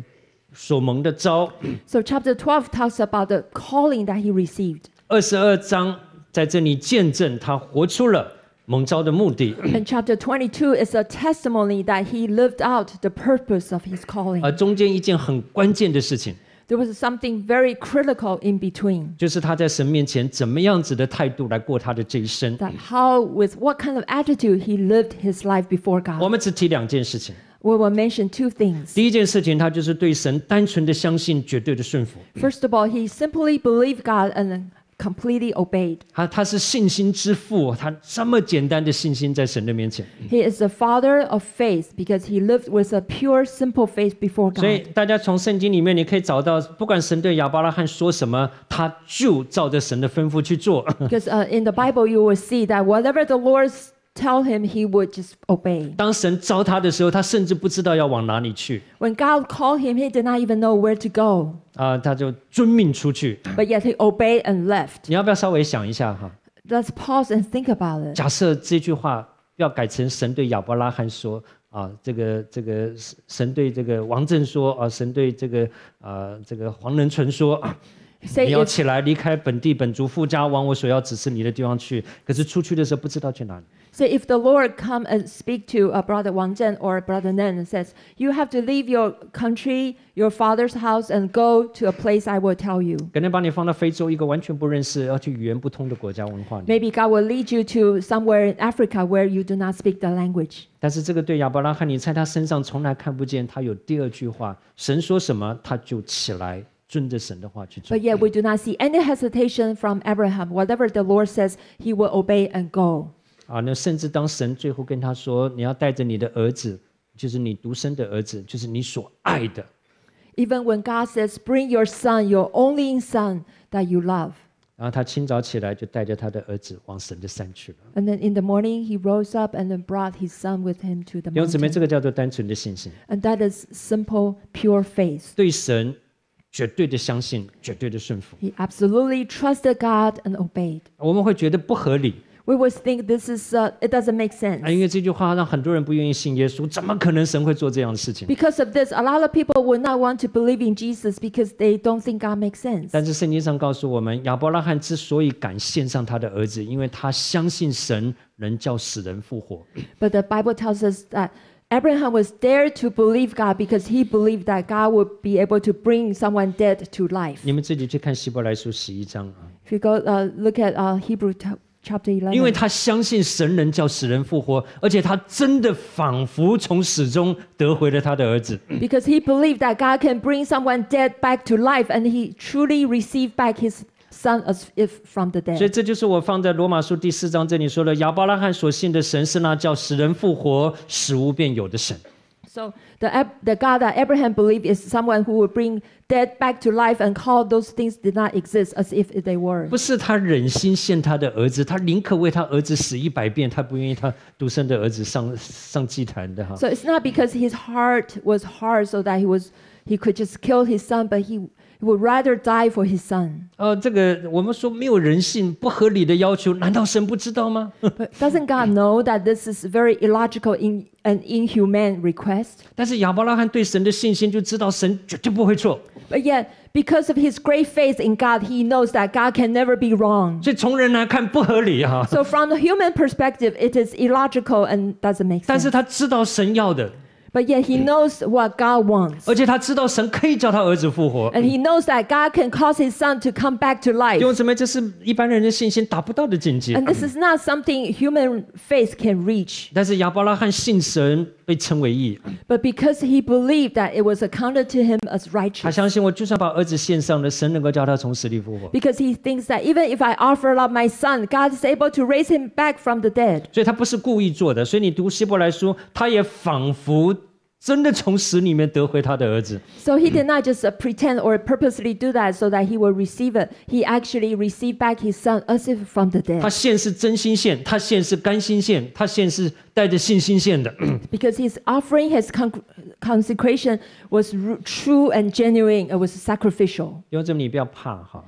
所蒙的召。 So chapter twelve talks about the calling that he received. 二十二章在这里见证他活出了蒙召的目的。 And chapter twenty-two is a testimony that he lived out the purpose of his calling. 而中间一件很关键的事情， There was something very critical in between. 就是他在神面前怎么样子的态度来过他的这一生。 That how, with what kind of attitude he lived his life before 我 God. 们只提两件事情。 We will mention two things. 第一件事情，他就是对神单纯的相信，绝对的顺服。 First of all, he simply believed God and then completely obeyed. 他他是信心之父，他这么简单的信心在神的面前。 He is the father of faith because he lived with a pure, simple faith before 所以 God. 大家从圣经里面你可以找到，不管神对亚伯拉罕说什么，他就照着神的吩咐去做。 Because uh, in the Bible, you will see that whatever the Lord tell him, he would just obey. 当神召他的时候，他甚至不知道要往哪里去 When God called him, he did not even know where to go. 啊、他就遵命出去。 But yet he obeyed and left. 你要不要稍微想一下哈？ Let's pause and think about it. 假设这句话要改成神对亚伯拉罕说啊，这个这个神对这个王正说啊，神对这个啊这个黄仁纯说啊， Say 你要 if, 起来离开本地本族父家，往我所要指示你的地方去。可是出去的时候不知道去哪里。 say if the Lord come and speak to a brother Wang Zhen or brother Nen and says, you have to leave your country, your father's house and go to a place I will tell you. 可能把你放到非洲一个完全不认识、而且语言不通的国家文化里。 Maybe God will lead you to somewhere in Africa where you do not speak the language. 但是这个对亚伯拉罕，你在他身上从来看不见他有第二句话，神说什么他就起来。 遵着神的话去做 But yet we do not see any hesitation from Abraham. Whatever the Lord says, he will obey and go. 啊，那甚至当神最后跟他说，你要带着你的儿子，就是你独生的儿子，就是你所爱的， Even when God says, bring your son, your only son that you love. 然后他清早起来就带着他的儿子往神的山去了。 And then in the morning, he rose up and then brought his son with him to the 弟兄姊妹，这 mountain. 个叫做单纯的信心， And that is simple, pure faith. 对神绝对的相信，绝对的顺服。 He absolutely trusted God and obeyed. 我们会觉得不合理 We would think this is, uh, it doesn't make sense. 啊，因为这句话让很多人不愿意信耶稣，怎么可能神会做这样的事情？ Because of this, a lot of people would not want to believe in Jesus because they don't think God makes sense. 但是圣经上告诉我们，亚伯拉罕之所以敢献上他的儿子，因为他相信神能叫死人复活。 But the Bible tells us that Abraham was dared to believe God because he believed that God would be able to bring someone dead to life. 你们自己去看希伯来书十一章啊， If you go uh, look at uh, Hebrew t- chapter 因为 eleven, 他相信神能叫死人复活，而且他真的仿佛从死中得回了他的儿子。 because he believed that God can bring someone dead back to life, and he truly received back his son as if from the 所以 dead. 这就是我放在罗马书第四章这里说的，亚伯拉罕所信的神是那叫死人复活、使无变有的神。 So the, Ab- the God that Abraham believed is someone who would bring dead back to life and call those things did not exist as if they were. 不是他忍心献他的儿子，他宁可为他儿子死一百遍，他不愿意他独生的儿子上上祭坛的哈。 So it's not because his heart was hard so that he was he could just kill his son, but he, he would rather die for his son. 呃，这个我们说没有人性、不合理的要求，难道神不知道吗？ But doesn't God know that this is very illogical in, and inhumane request? 但是亚伯拉罕对神的信心就知道神绝对不会错， But yet, because of his great faith in God, he knows that God can never be wrong. 所以从人来看不合理哈。 So from the human perspective, it is illogical and doesn't make 但是 sense. 他知道神要的， But yet he knows what God wants. 而且他知道神可以叫他儿子复活。 And he knows that God can cause his son to come back to 弟 life. 兄姊妹，这是一般人的信心达不到的境界。 And this is not something human faith can reach. 但是亚伯拉罕信神，被称为义。 But because he believed that it was accounted to him as 他 righteous. 相信我，就算把儿子献上了，神能够叫他从死里复活。 Because he thinks that even if I offer up my son, God is able to raise him back from the dead. 所以他不是故意做的。所以你读希伯来书，他也仿佛真的从死里面得回他的儿子。 So he did not just uh, pretend or purposely do that so that he will receive it. He actually received back his son as if from the 他 dead. 献是真心献，他献是甘心献，他献是带着信心献的。 Because his offering, his con- consecration was r- true and genuine. It was sacrificial. 因为这么你不要怕哈，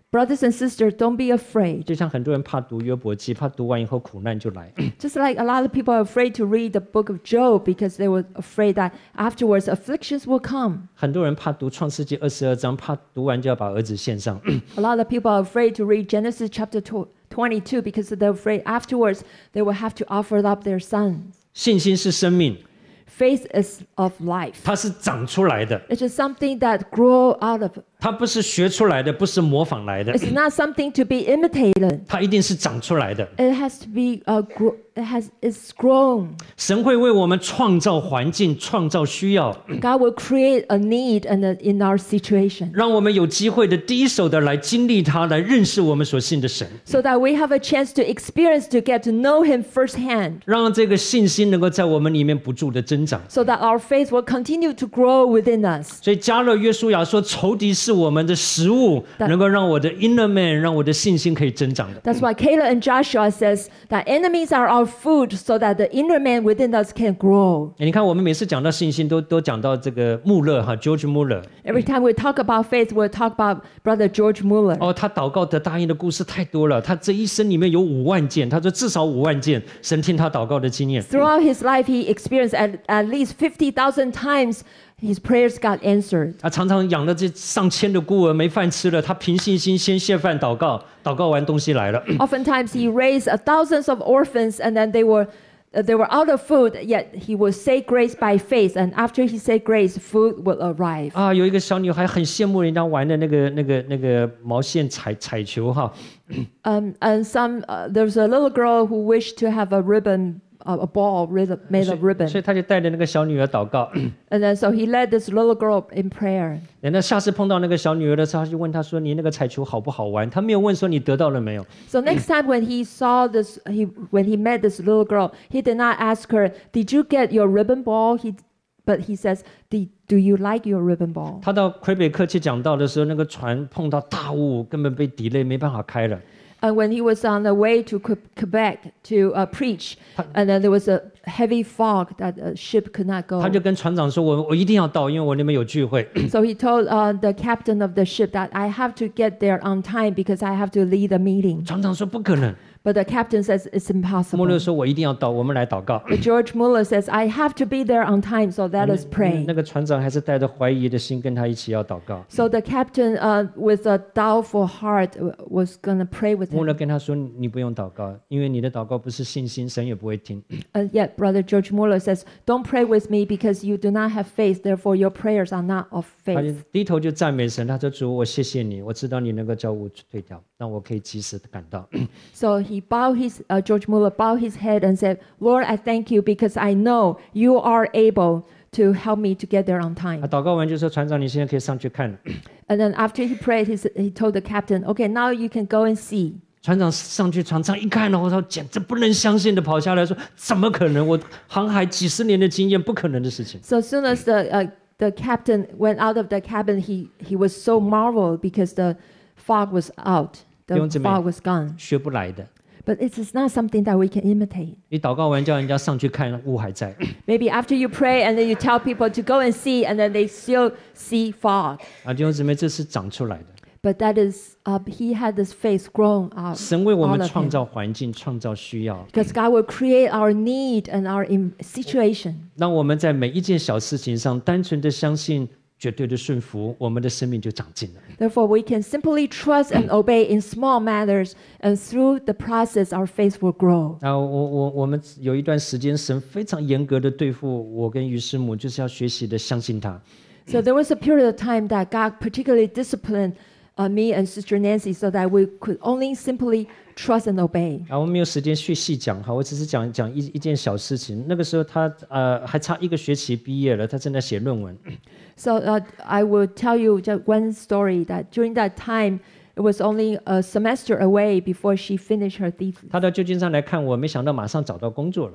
brothers and sisters, don't be afraid. 就像很多人怕读约伯记，怕读完以后苦难就来。 Just like a lot of people are afraid to read the book of Job because they were afraid that afterwards afflictions will come. 很多人怕读创世纪二十二章，怕读完就要把儿子献上。 A lot of people are afraid to read Genesis chapter twenty-two because they're afraid afterwards they will have to offer up their sons. 信心是生命， Faith is of life. 它是长出来的， It is something that grow out of. 它不是学出来的，不是模仿来的， It's not something to be imitated. 它一定是长出来的。 It has to be uh, grow, it has it's grown. 神会为我们创造环境，创造需要， God will create a need and a, in our situation 让我们有机会的第一手的来经历它，来认识我们所信的神， so that we have a chance to experience, to get to know Him firsthand, 让这个信心能够在我们里面不住的增长。 so that our faith will continue to grow within us. 所以加勒约书亚说，仇敌是我们的食物， That- 能够让我的 inner man， 让我的信心可以增长的。 That's why Caleb and Joshua says that enemies are our food, so that the inner man within us can grow. 你看，我们每次讲到信心，都都讲到这个穆勒哈 ，George Muller。 Every time we talk about faith, we'll talk about Brother George Muller. 哦，他祷告得答应的故事太多了，他这一生里面有五万件，他说至少五万件神听他祷告的经验。 Throughout his life, he experienced at, at least fifty thousand times his prayers got answered. 他常常养了这上千的孤儿没饭吃了，他凭信心先谢饭祷告，祷告完东西来了。 Oftentimes, he raised uh, thousands of orphans, and then they were uh, they were out of food. Yet he would say grace by faith, and after he said grace, food will arrive. 啊，有一个小女孩很羡慕人家玩的那个那个那个毛线彩彩球哈， Um, and some uh, there was a little girl who wished to have a ribbon, uh, a ball rid- made 所 of 以 ribbon, 所以他就带着那个小女儿祷告。 and then so he led this little girl in prayer. 那下次碰到那个小女儿的时候，他就问她说：“你那个彩球好不好玩？”他没有问说你得到了没有。 So next time when he saw this, he when he met this little girl, he did not ask her, "Did you get your ribbon ball?" He, but he says, "Did- "Do you like your ribbon ball?" 他到魁北克去讲道的时候，那个船碰到大雾，根本被 delay 没办法开了。 And when he was on the way to Que- Quebec to uh, preach, and then there was a heavy fog that a ship could not 他 go. 就跟船长说：“我我一定要到，因为我那边有聚会。 So he told uh, the captain of the ship that I have to get there on time because I have to lead a meeting. ” 船长说：“不可能。 But the captain says it's 穆 impossible. 勒说：“我一定要到，我们来祷告。 But George Muller says I have to be there on time, so let us pray. 那个船长还是带着怀疑的心跟他一起要祷告。 So the captain, uh, with a doubtful heart, uh, was going to pray with 穆勒 him. 跟他说：“你不用祷告，因为你的祷告不是信心，神也不会听。 And yet, Brother George Muller says, "Don't pray with me because you do not have faith. Therefore, your prayers are not of ” 他就 faith. 低头就赞美神，他说：“主，我谢谢你，我知道你能够叫雾退掉，让我可以及时的赶到。 So he bowed his uh, George Muller bowed his head and said, "Lord, I thank you because I know you are able to help me to get there on ” 他 time." 祷告完就说：“船长，你现在可以上去看了。” And then after he prayed, he, s- he told the captain, "Okay, now you can go and see." 船长上去，船长一看了，我说简直不能相信的跑下来说：“怎么可能？我航海几十年的经验，不可能的事情。” So as soon as the uh, the captain went out of the cabin, he he was so marveled because the fog was out, the 弟兄姊妹， fog was gone. 学不来的。 But it is not something that we can imitate. 你祷告完叫人家上去看，雾还在 Maybe after you pray and then you tell people to go and see, and then they still see fog. 啊！弟兄姊妹，这是长出来的。 But that is, uh, he had this faith grown out. 神为我 all 们 of 创 him. 造环境，创造需要， Because God will create our need and our in- situation. 让我们在每一件小事情上单纯的相信，绝对的顺服，我们的生命就长进了。 Therefore, we can simply trust and obey in small matters, and through the process, our faith will grow. 然后我我我们有一段时间，神非常严格的对付我跟于师母，就是要学习的相信他。 So there was a period of time that God particularly disciplined uh, me and Sister Nancy so that we could only simply trust and obey. 啊，我们没有时间去细讲哈，我只是讲讲一一件小事情。那个时候他呃还差一个学期毕业了，他正在写论文。 So uh, I will tell you just one story that during that time, it was only a semester away before she finished her thesis. 他到旧金山来看我，没想到马上找到工作了。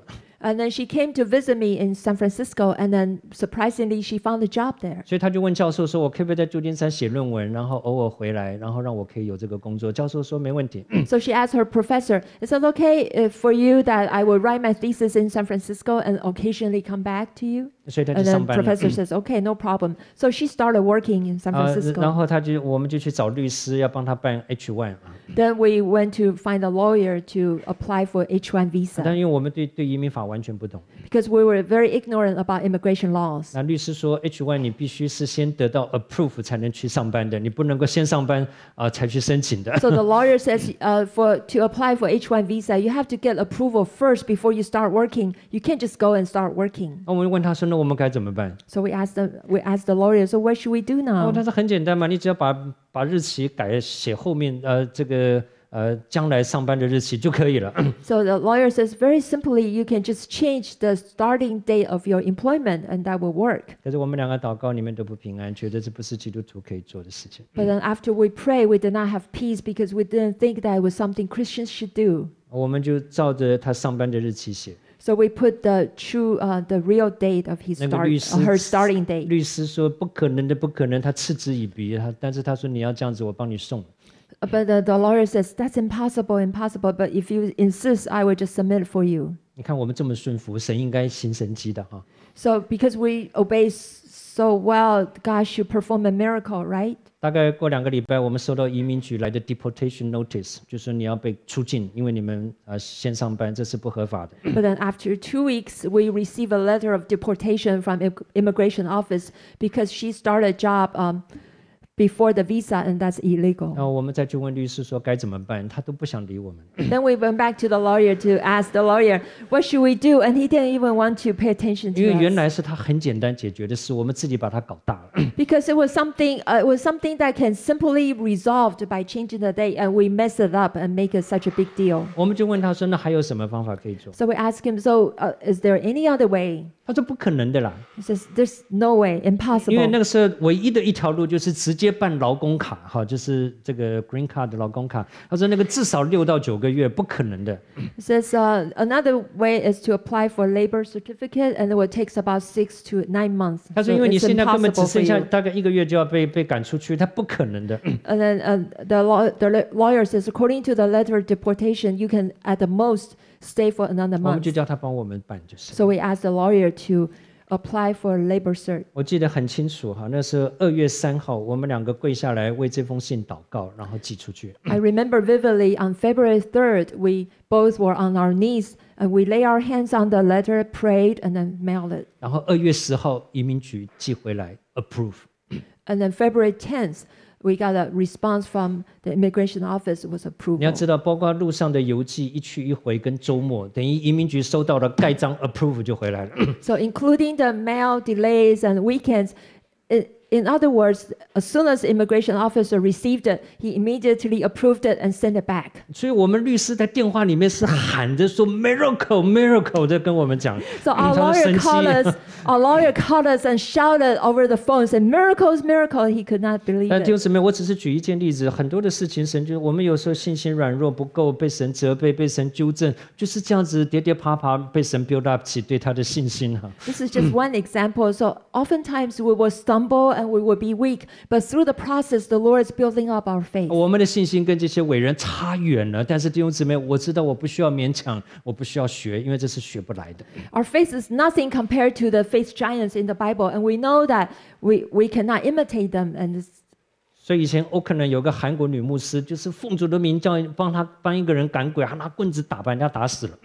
And then she came to visit me in San Francisco, and then surprisingly, she found a job there. 所以他就问教授说：“我可不可以在旧金山写论文，然后偶尔回来，然后让我可以有这个工作？”教授说：“没问题。” So she asked her professor, "Is it okay if for you that I will write my thesis in San Francisco and occasionally come back to you?" 所以他就 And 上 then 班了。 professor says, "Okay, no problem." So she started working in San 啊， Francisco. 然后他就我们就去找律师，要帮他办 H 一 啊。 Then we went to find a lawyer to apply for H one 但 visa 因为我们对对移民法完全不懂， because we were very ignorant about immigration laws. 那律师说 H 一 你必须是先得到 approve 才能去上班的，你不能够先上班啊、呃、才去申请的。 So the lawyer says, uh, for to apply for H one visa, you have to get approval first before you start working. You can't just go and start working. 那我们问他说：“那我们该怎么办 So we asked the we asked the lawyer, so what should we do？” 哦， now? 他说很简单嘛，你只要把把日期改写后面呃这个呃将来上班的日期就可以了。 So the lawyer says, very simply, you can just change the starting date of your employment, and that will work. 可是我们两个祷告里面都不平安，觉得这不是基督徒可以做的事情。 But then after we pray, we did not have peace because we didn't think that it was something Christians should do. 我们就照着他上班的日期写。 So we put the true, uh, the real date of his 那个 start, 律 uh, 师 her starting date. 律师说不可能的，不可能，他嗤之以鼻。他但是他说你要这样子，我帮你送。 But the, the lawyer says, that's impossible, impossible. But if you insist, I will just submit it for you. 你看我们这么顺服，神应该行神迹的哈。 So because we obey s- so well, God should perform a miracle, right? 大概过两个礼拜，我们收到移民局来的 deportation notice， 就是说你要被出境，因为你们呃先上班，这是不合法的。 But then after two weeks, we receive a letter of deportation from im- immigration office because she started a job um, before the visa, and that's 然 illegal. 后我们再去问律师说该怎么办，他都不想理我们。 Then we went back to the lawyer to ask the lawyer, what should we do? And he didn't even want to pay attention 因为 to 原 us 来是他很简单解决的事，我们自己把它搞大了。 because it was something, uh, it was something that can simply resolved by changing the date, and we mess it up and make it such a big deal. 我们就问他说：“那还有什么方法可以做 So we asked him, so uh, is there any other way?？” 他说：“不可能的啦， He says, there's no way, 因为 impossible. 那个时候唯一的一条路就是直接办劳工卡，哈，就是这个 green card 的劳工卡。他说那个至少六到九个月，不可能的。 He says uh, another way is to apply for labor certificate, and it will take about six to nine months. 他说 So 因为你 it's 现在根本只 impossible for 剩下 you. 大概一个月就要被被赶出去，他不可能的。 And then uh, the, law, the la- lawyer says, according to the letter of deportation, you can at the most stay for another 我们就 month. 叫他帮我们办就是。 So we asked the lawyer to apply for labor cert. 我记得很清楚哈，那是二月三号，我们两个跪下来为这封信祷告，然后寄出去。 I remember vividly on February third, we both were on our knees and we lay our hands on the letter, prayed, and then mailed it. 然后二月十号移民局寄回来 approve。 And then February tenth, we got a response from the immigration office was 你要 approval. 知道，包括路上的邮寄一去一回跟周末，等于移民局收到了盖章 approve 就回来了。 So including the mail delays and weekends, i- in other words, as soon as the immigration officer received it, he immediately approved it and sent it back. 所以我们律师在电话里面是喊着说 miracle miracle 的跟我们讲， So our 他说 lawyer 神 called 迹。 us, our lawyer called us and shouted over the phone, said, miracles, miracle. He could not believe 但弟兄 it. 姊妹，我只是举一件例子，很多的事情，神就我们有时候信心软弱不够，被神责备，被神纠正，就是这样子跌跌爬爬，被神 build up 起对他的信心哈。 This is just one example. So oftentimes we will stumble and we will be weak, but through the process, the Lord is building up our faith. 我们的信心跟这些伟人差远了，但是弟兄姊妹，我知道我不需要勉强，我不需要学，因为这是学不来的。 Our faith is nothing compared to the faith giants in the Bible, and we know that we, we cannot imitate them. And it's, 所以以前欧克兰有个韩国女牧师，就是奉主的名叫帮他帮一个人赶鬼，还拿棍子打，把人家打死了。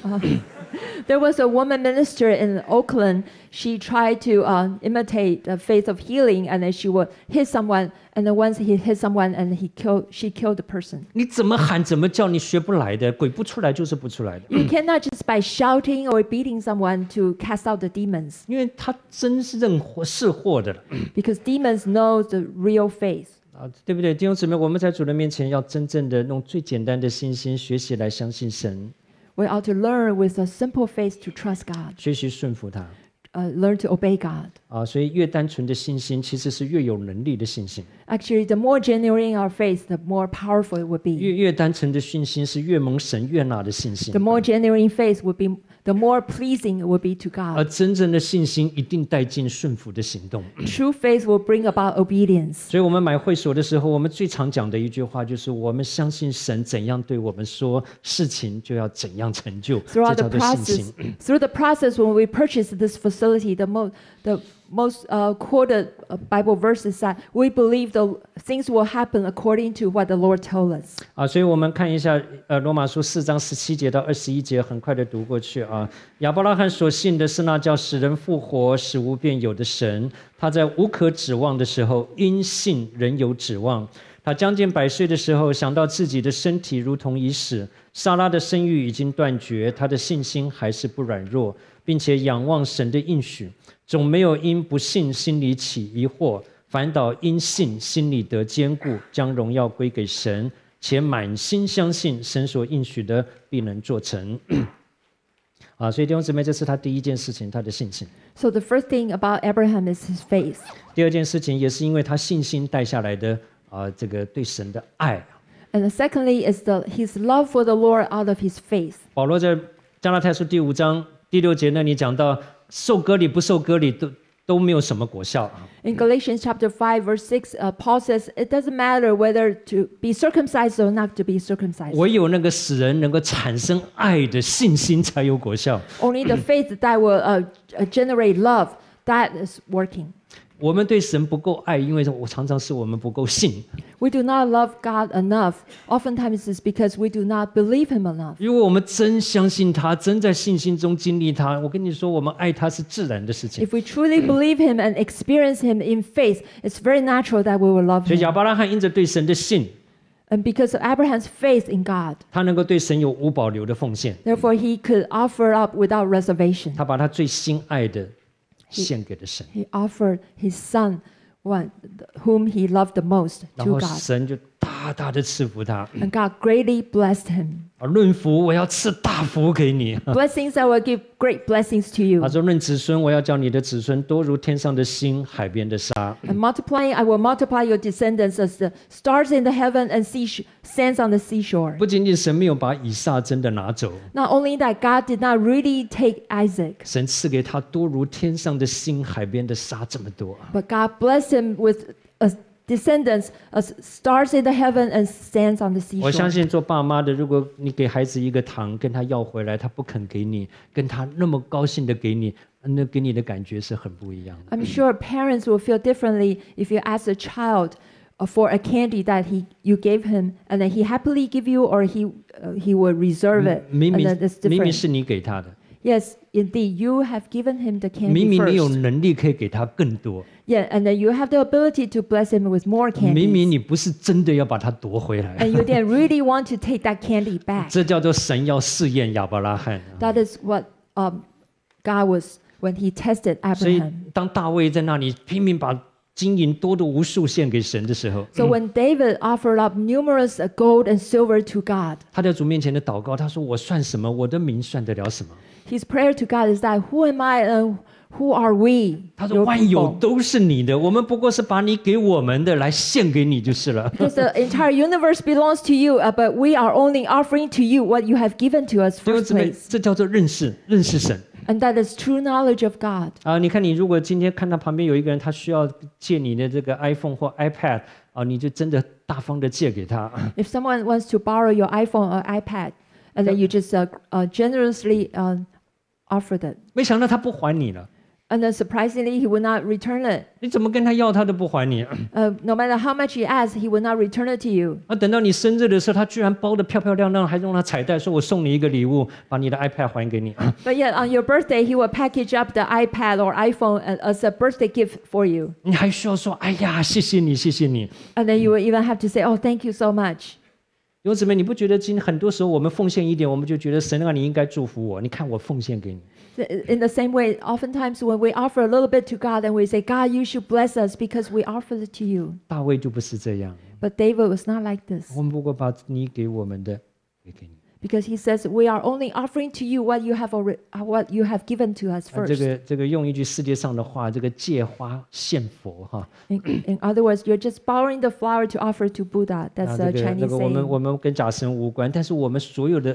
there was a woman minister in Oakland. She tried to uh, imitate the faith of healing, and then she would hit someone. And then once he hit someone, and he killed, she killed the person. 你怎么喊怎么叫，你学不来的，鬼不出来就是不出来的， You cannot just by shouting or beating someone to cast out the demons, 因为他真是认货是货的了。 because demons know the real faith. 啊，对不对？弟兄姊妹，我们在主的面前要真正的用最简单的信心学习来相信神， We ought to learn with a simple faith to trust God, 学习顺服他。 uh, learn to obey God. 啊，所以越单纯的信心，其实是越有能力的信心。 Actually, the more genuine our faith, the more powerful it would 越 be. 越单纯的信心是越蒙神悦纳的信心 The。more genuine faith would be the more pleasing it will be to 而 God. 真正的信心一定带进顺服的行动。 True faith will bring about obedience. 所以我们买会所的时候，我们最常讲的一句话就是我们相信神怎样对我们说，事情就要怎样成就，这 Throughout 叫 the 做信心。 process, through the process when we purchased this facility, the most the most uh, quoted uh, Bible verse is that we believe the things will happen according to what the Lord told us. 啊，所以我们看一下，呃，罗马书四章十七节到二十一节，很快的读过去啊。亚伯拉罕所信的是那叫使人复活、使无变有的神。他在无可指望的时候，因信仍有指望。他将近百岁的时候，想到自己的身体如同已死，撒拉的生育已经断绝，他的信心还是不软弱，并且仰望神的应许，总没有因不信心里起疑惑。反倒因信心里得坚固，将荣耀归给神，且满心相信神所应许的必能做成。啊，所以弟兄姊妹，这是他第一件事情，他的信心。 So the first thing about Abraham is his faith. 第二件事情也是因为他信心带下来的啊，这个对神的爱。 And secondly is the, his love for the Lord out of his faith. 保罗在加拉太书第五章第六节那里讲到，受割礼不受割礼都都没有什么果效。 In Galatians chapter five, verse six, uh, Paul says, it doesn't matter whether to be circumcised or not to be circumcised. 唯有那个使人能够产生爱的信心才有果效。 Only the faith that will uh, uh, generate love, that is working. 我们对神不够爱，因为我常常是我们不够信。 We do not love God enough. Oftentimes it's because we do not believe Him enough. 如果我们真相信他，真在信心中经历他，我跟你说，我们爱他是自然的事情。 If we truly believe Him and experience Him in faith, it's very natural that we will love 所以亚 Him. 伯拉罕因着对神的信， And because of Abraham's faith in God, 他能够对神有无保留的奉献， therefore he could offer up without reservation. 他把他最心爱的献给了神， He offered his son, one whom he loved the most, 然 to 后 God. 神就大大的赐福他。 And God greatly blessed him. 啊，论福我要赐大福给你。 Blessings I will give great blessings to you. 他说论子孙，我要叫你的子孙多如天上的星，海边的沙。 And multiplying, I will multiply your descendants as the stars in the heaven and sea sands on the seashore. 不仅仅神没有把以撒真的拿走， Not only that, God did not really take Isaac, 神赐给他多如天上的星，海边的沙这么多。 but God blessed him with a descendants as stars in the heaven and sands on the 我相 seashore. 信做爸妈的，如果你给孩子一个糖，跟他要回来，他不肯给你，跟他那么高兴的给你，那给你的感觉是很不一样的。 I'm sure parents will feel differently if you ask a child uh, for a candy that he you gave him and then he happily give you or he uh, he will reserve it. 明 And 明 then it's 明明 different. 是你给他的， Yes, indeed, you have given him the 明 candy 明你有 first. 能力可以给他更多， Yeah, and then you have the ability to bless him with more 明明 candies. 你不是真的要把他夺回来。 And you didn't really want to take that candy back. 这叫做神要试验亚伯拉罕。 That is what um, God was when he tested 所以 Abraham. 当大卫在那里拼命把金银多的无数献给神的时候， So when David offered up numerous uh, gold and silver to God, 他在主面前的祷告，他说：“我算什么？我的名算得了什么 his prayer to God is that, who am I and who are we?？” 他说：“ your 万有 people? 都是你的，我们不过是把你给我们的来献给你就是了。” Because the entire universe belongs to you, uh, but we are only offering to you what you have given to us 弟兄 first 姊妹， place. 这叫做认识认识神 And that is true knowledge of God. 啊！你看，你如果今天看到旁边有一个人，他需要借你的这个 iPhone 或 iPad 啊，你就真的大方的借给他。 If someone wants to borrow your iPhone or iPad, and then you just uh, uh, generously uh, offer that. 没想到他不还你了， And then surprisingly, he will not return it. 你怎么跟他要，他都不还你 Uh, no matter how much he asks, he will not return it to you. 啊！等到你生日的时候，他居然包的漂漂亮亮，还用了彩带，说我送你一个礼物，把你的 iPad 还给你。 But yet, on your birthday, he will package up the iPad or iPhone a- as a birthday gift for you. 你还需要说：“哎呀，谢谢你，谢谢你。” And then you will even have to say, oh, thank you so much. 弟兄姊妹，你不觉得今很多时候我们奉献一点，我们就觉得神啊，你应该祝福我。你看我奉献给你， In the same way, oftentimes when we offer a little bit to God and we say, God, you should bless us because we offer it to you. 大卫就不是这样。 But David was not like this 我们不过把你给我们的给给你。 because he says, we are only offering to you what you have already, what you have given to us 啊，这 first. 个这个用一句世界上的话，这个借花献佛哈。 In, in other words, you're just borrowing the flower to offer to Buddha. 啊， That's 这 a 个 Chinese 这个我们 saying. 我们跟假神无关，但是我们所有的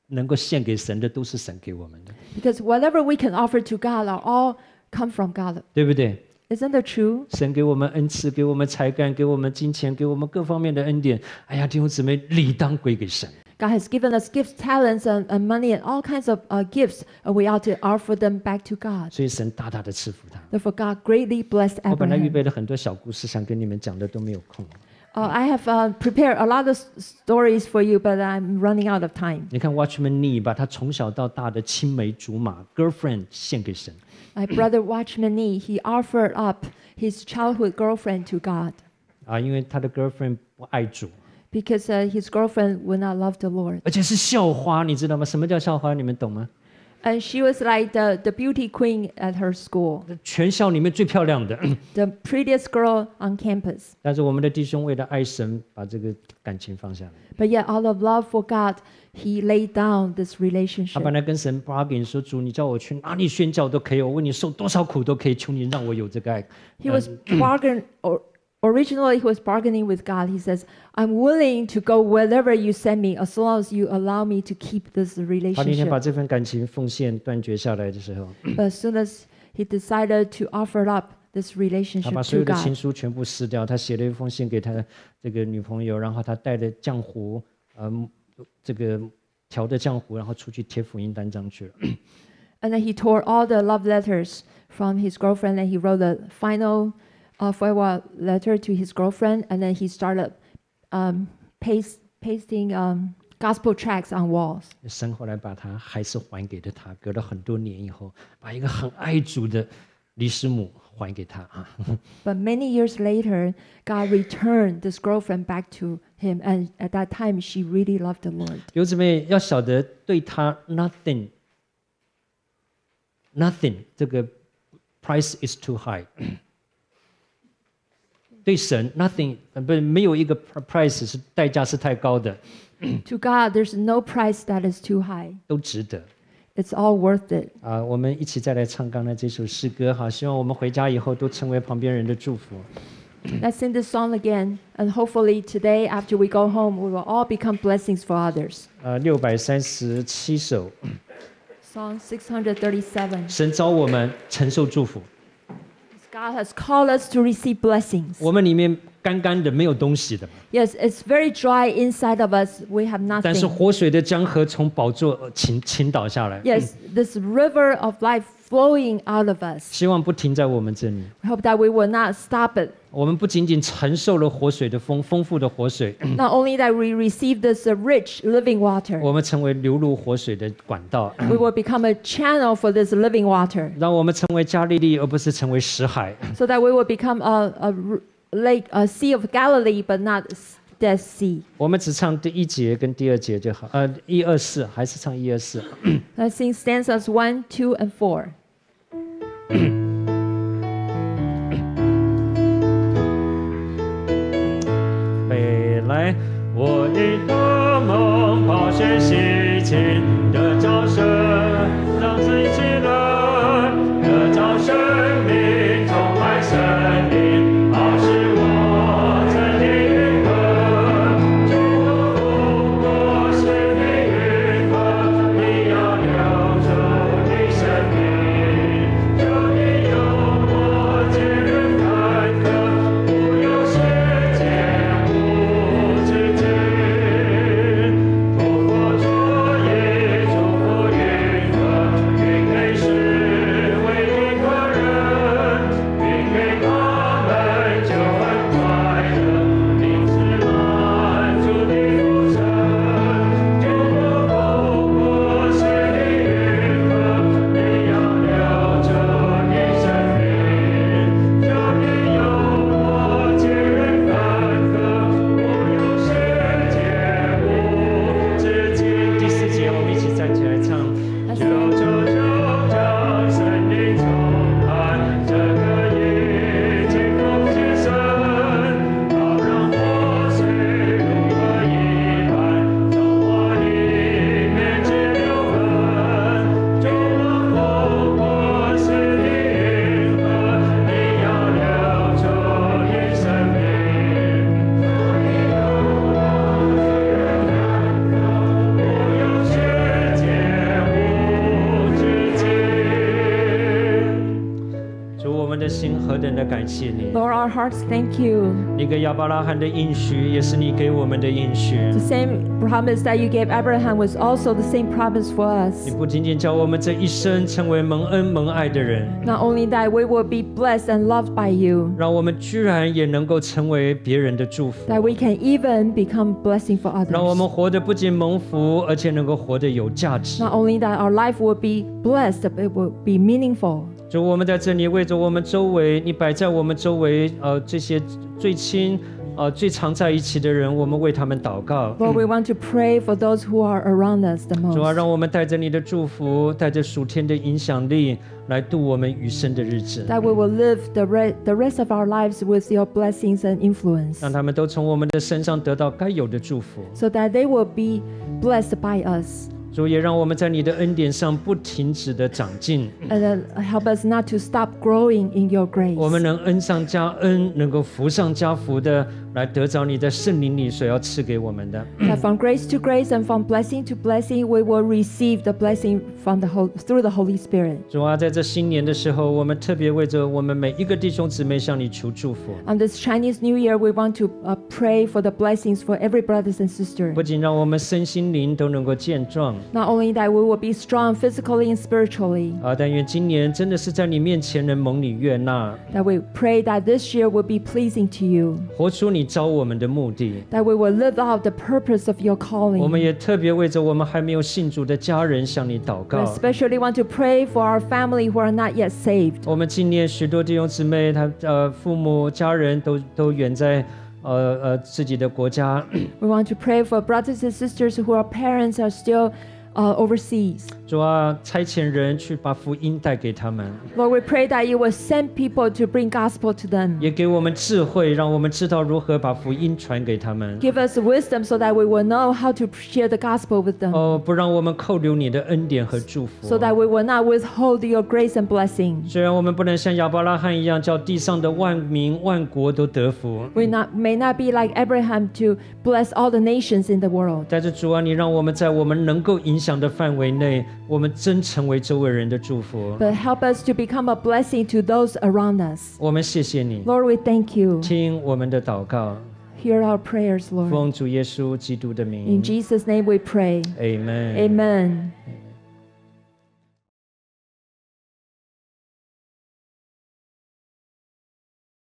能够献给神的，都是神给我们的， Because whatever we can offer to God are all come from God. 对不对？ Isn't that true? 神给我们恩赐，给我们才干，给我们金钱，给我们各方面的恩典。哎呀，弟兄姊妹，理当归给神。 God has given us gifts, talents, and, and money, and all kinds of uh, gifts, and we ought to offer them back to God. 所以神大大的赐福他。 Therefore, God greatly blessed 我本来预 Abraham. 备了很多小故事，想跟你们讲的都没有空。 Uh, I have uh, prepared a lot of s- stories for you, but I'm running out of time. 你看 Watchman Nee 把他从小到大的青梅竹马 girlfriend 献给神， My brother Watchman Nee, he offered up his childhood girlfriend to God 啊，因为他的 girlfriend 不爱主， because uh, his girlfriend would not love the Lord. 而且是校花，你知道吗？什么叫校花？你们懂吗？ And she was like the, the beauty queen at her school, 全校里面最漂亮的。 the prettiest girl on campus. 但是我们的弟兄为了爱神，把这个感情放下来。 But yet, out of love for God, he laid down this 他 relationship. 本来跟神 bargain 说：“主，你叫我去哪里宣教都可以，我为你受多少苦都可以，求你让我有这个爱。” He was bargain or originally he was bargaining with God. He says, "I'm willing to go wherever you send me, as long as you allow me to keep this 他那天把 relationship." 这份感情奉献断绝下来的时候， But as soon as he decided to offer up this 他 relationship 把所有 to 的情 God, 书全部撕掉，他写了一封信给他这个女朋友，然后他带着浆糊，嗯，这个调的浆糊，然后出去贴福音单张去了。 and then he tore all the love letters from his girlfriend, and he wrote the final uh, farewell letter to his girlfriend, and then he started um, paste, pasting um, gospel tracts on walls. 神后来把他还是还给了他，隔了很多年以后，把一个很爱主的李师母还给他啊。 But many years later, God returned this girlfriend back to him, and at that time, she really loved the Lord. 弟兄姊妹要晓得，对他 nothing nothing 这个 price is too high。对神 nothing 呃不没有一个 price 是代价是太高的， To God, there's no price that is too high. 都值得。 It's all worth it. 啊，我们一起再来唱刚才这首诗歌哈，希望我们回家以后都成为旁边人的祝福。 Let's sing this song again, and hopefully today, after we go home, we will all become blessings for others. 呃，六百三十七首， Song six hundred thirty-seven. 神召我们承受祝福， God has called us to receive blessings. 我们里面干干的没有东西的， Yes, it's very dry inside of us. We have 但是 nothing. 活水的江河从宝座呃倾倾倒下来， Yes, this river of life flowing out of us. 希望不停在我们这里。 We hope that we will not stop it. 我们不仅仅承受了活水的丰丰富的活水， Not only that we receive this uh, rich living water, 我们成为流入活水的管道， we will become a channel for this living water, 让我们成为加利利，而不是成为死海。 so that we will become a, a r- lake, a sea of Galilee, but not s- Dead Sea. 我们只唱第一节跟第二节就好，呃，一二四还是唱一二四。 Let's sing stanzas one, two, and four. 北来，我一个梦，暴雪洗净的早晨，让自己人得到生命，充满生命，好使我在灵魂，就不过是命运河，你要留住你生命，就你有我坚韧。 何等的感谢你！ Lord, our hearts thank you. 你给亚伯拉罕的应许，也是你给我们的应许。 The same promise that you gave Abraham was also the same promise for 你 us. 不仅仅叫我们这一生成为蒙恩蒙爱的人， Not only that, we will be blessed and loved by you, 让我们居然也能够成为别人的祝福， that we can even become blessing for 让我 others. 们活得不仅蒙福，而且能够活得有价值。 Not only that our life will be blessed, but it will be meaningful. 主，我们在这里为着我们周围，你摆在我们周围，呃，这些最亲。呃，最常在一起的人，我们为他们祷告。 Lord, we want to pray for those who are around us the 主啊， most. 让我们带着你的祝福，带着属天的影响力，来度我们余生的日子。 That we will live the, re- the rest of our lives with your blessings and influence, 让他们都从我们的身上得到该有的祝福。 so that they will be blessed by us. 主也让我们在你的恩典上不停止的长进， And uh, help us not to stop growing in your grace. 我们能恩上加恩，能够福上加福的来得着你在圣灵里所要赐给我们的。 That from grace to grace and from blessing to blessing, we will receive the blessing from the whole, through the Holy Spirit. 主啊，在这新年的时候，我们特别为着我们每一个弟兄姊妹向你求祝福， On this Chinese New Year, we want to uh, pray for the blessings for every brothers and sister. 不仅让我们身心灵都能够健壮 Not only that, we will be strong physically and spiritually. 啊，但愿今年真的是在你面前能蒙你悦纳， That we pray that this year will be pleasing to you. 活出你召我们的目的。 That we will live out the purpose of your 我们 calling. 也特别为着我们还没有信主的家人向你祷 We 告。 especially want to pray for our family who are not yet saved. 我们今年许多弟兄姊妹，他呃父母家人都都远在呃呃自己的国家， We want to pray for brothers and sisters who are parents are still uh, overseas. 主啊，差遣人去把福音带给他们， Lord, we pray that you will send people to bring gospel to them. 也给我们智慧，让我们知道如何把福音传给他们。 Give us wisdom so that we will know how to share the gospel with them. 哦，不让我们扣留你的恩典和祝福。 So that we will not withhold your grace and blessing. 虽然我们不能像亚伯拉罕一样，叫地上的万民万国都得福， We not, may not be like Abraham to bless all the nations in the world. 但是主啊，你让我们在我们能够影响的范围内，我们真成为周围人的祝福。 But help us to become a blessing to those around us. 我们谢谢你， Lord, we thank you. 听我们的祷告， Hear our prayers, Lord. 奉主耶稣基督的名 In Jesus' name we pray. ，Amen。 Amen.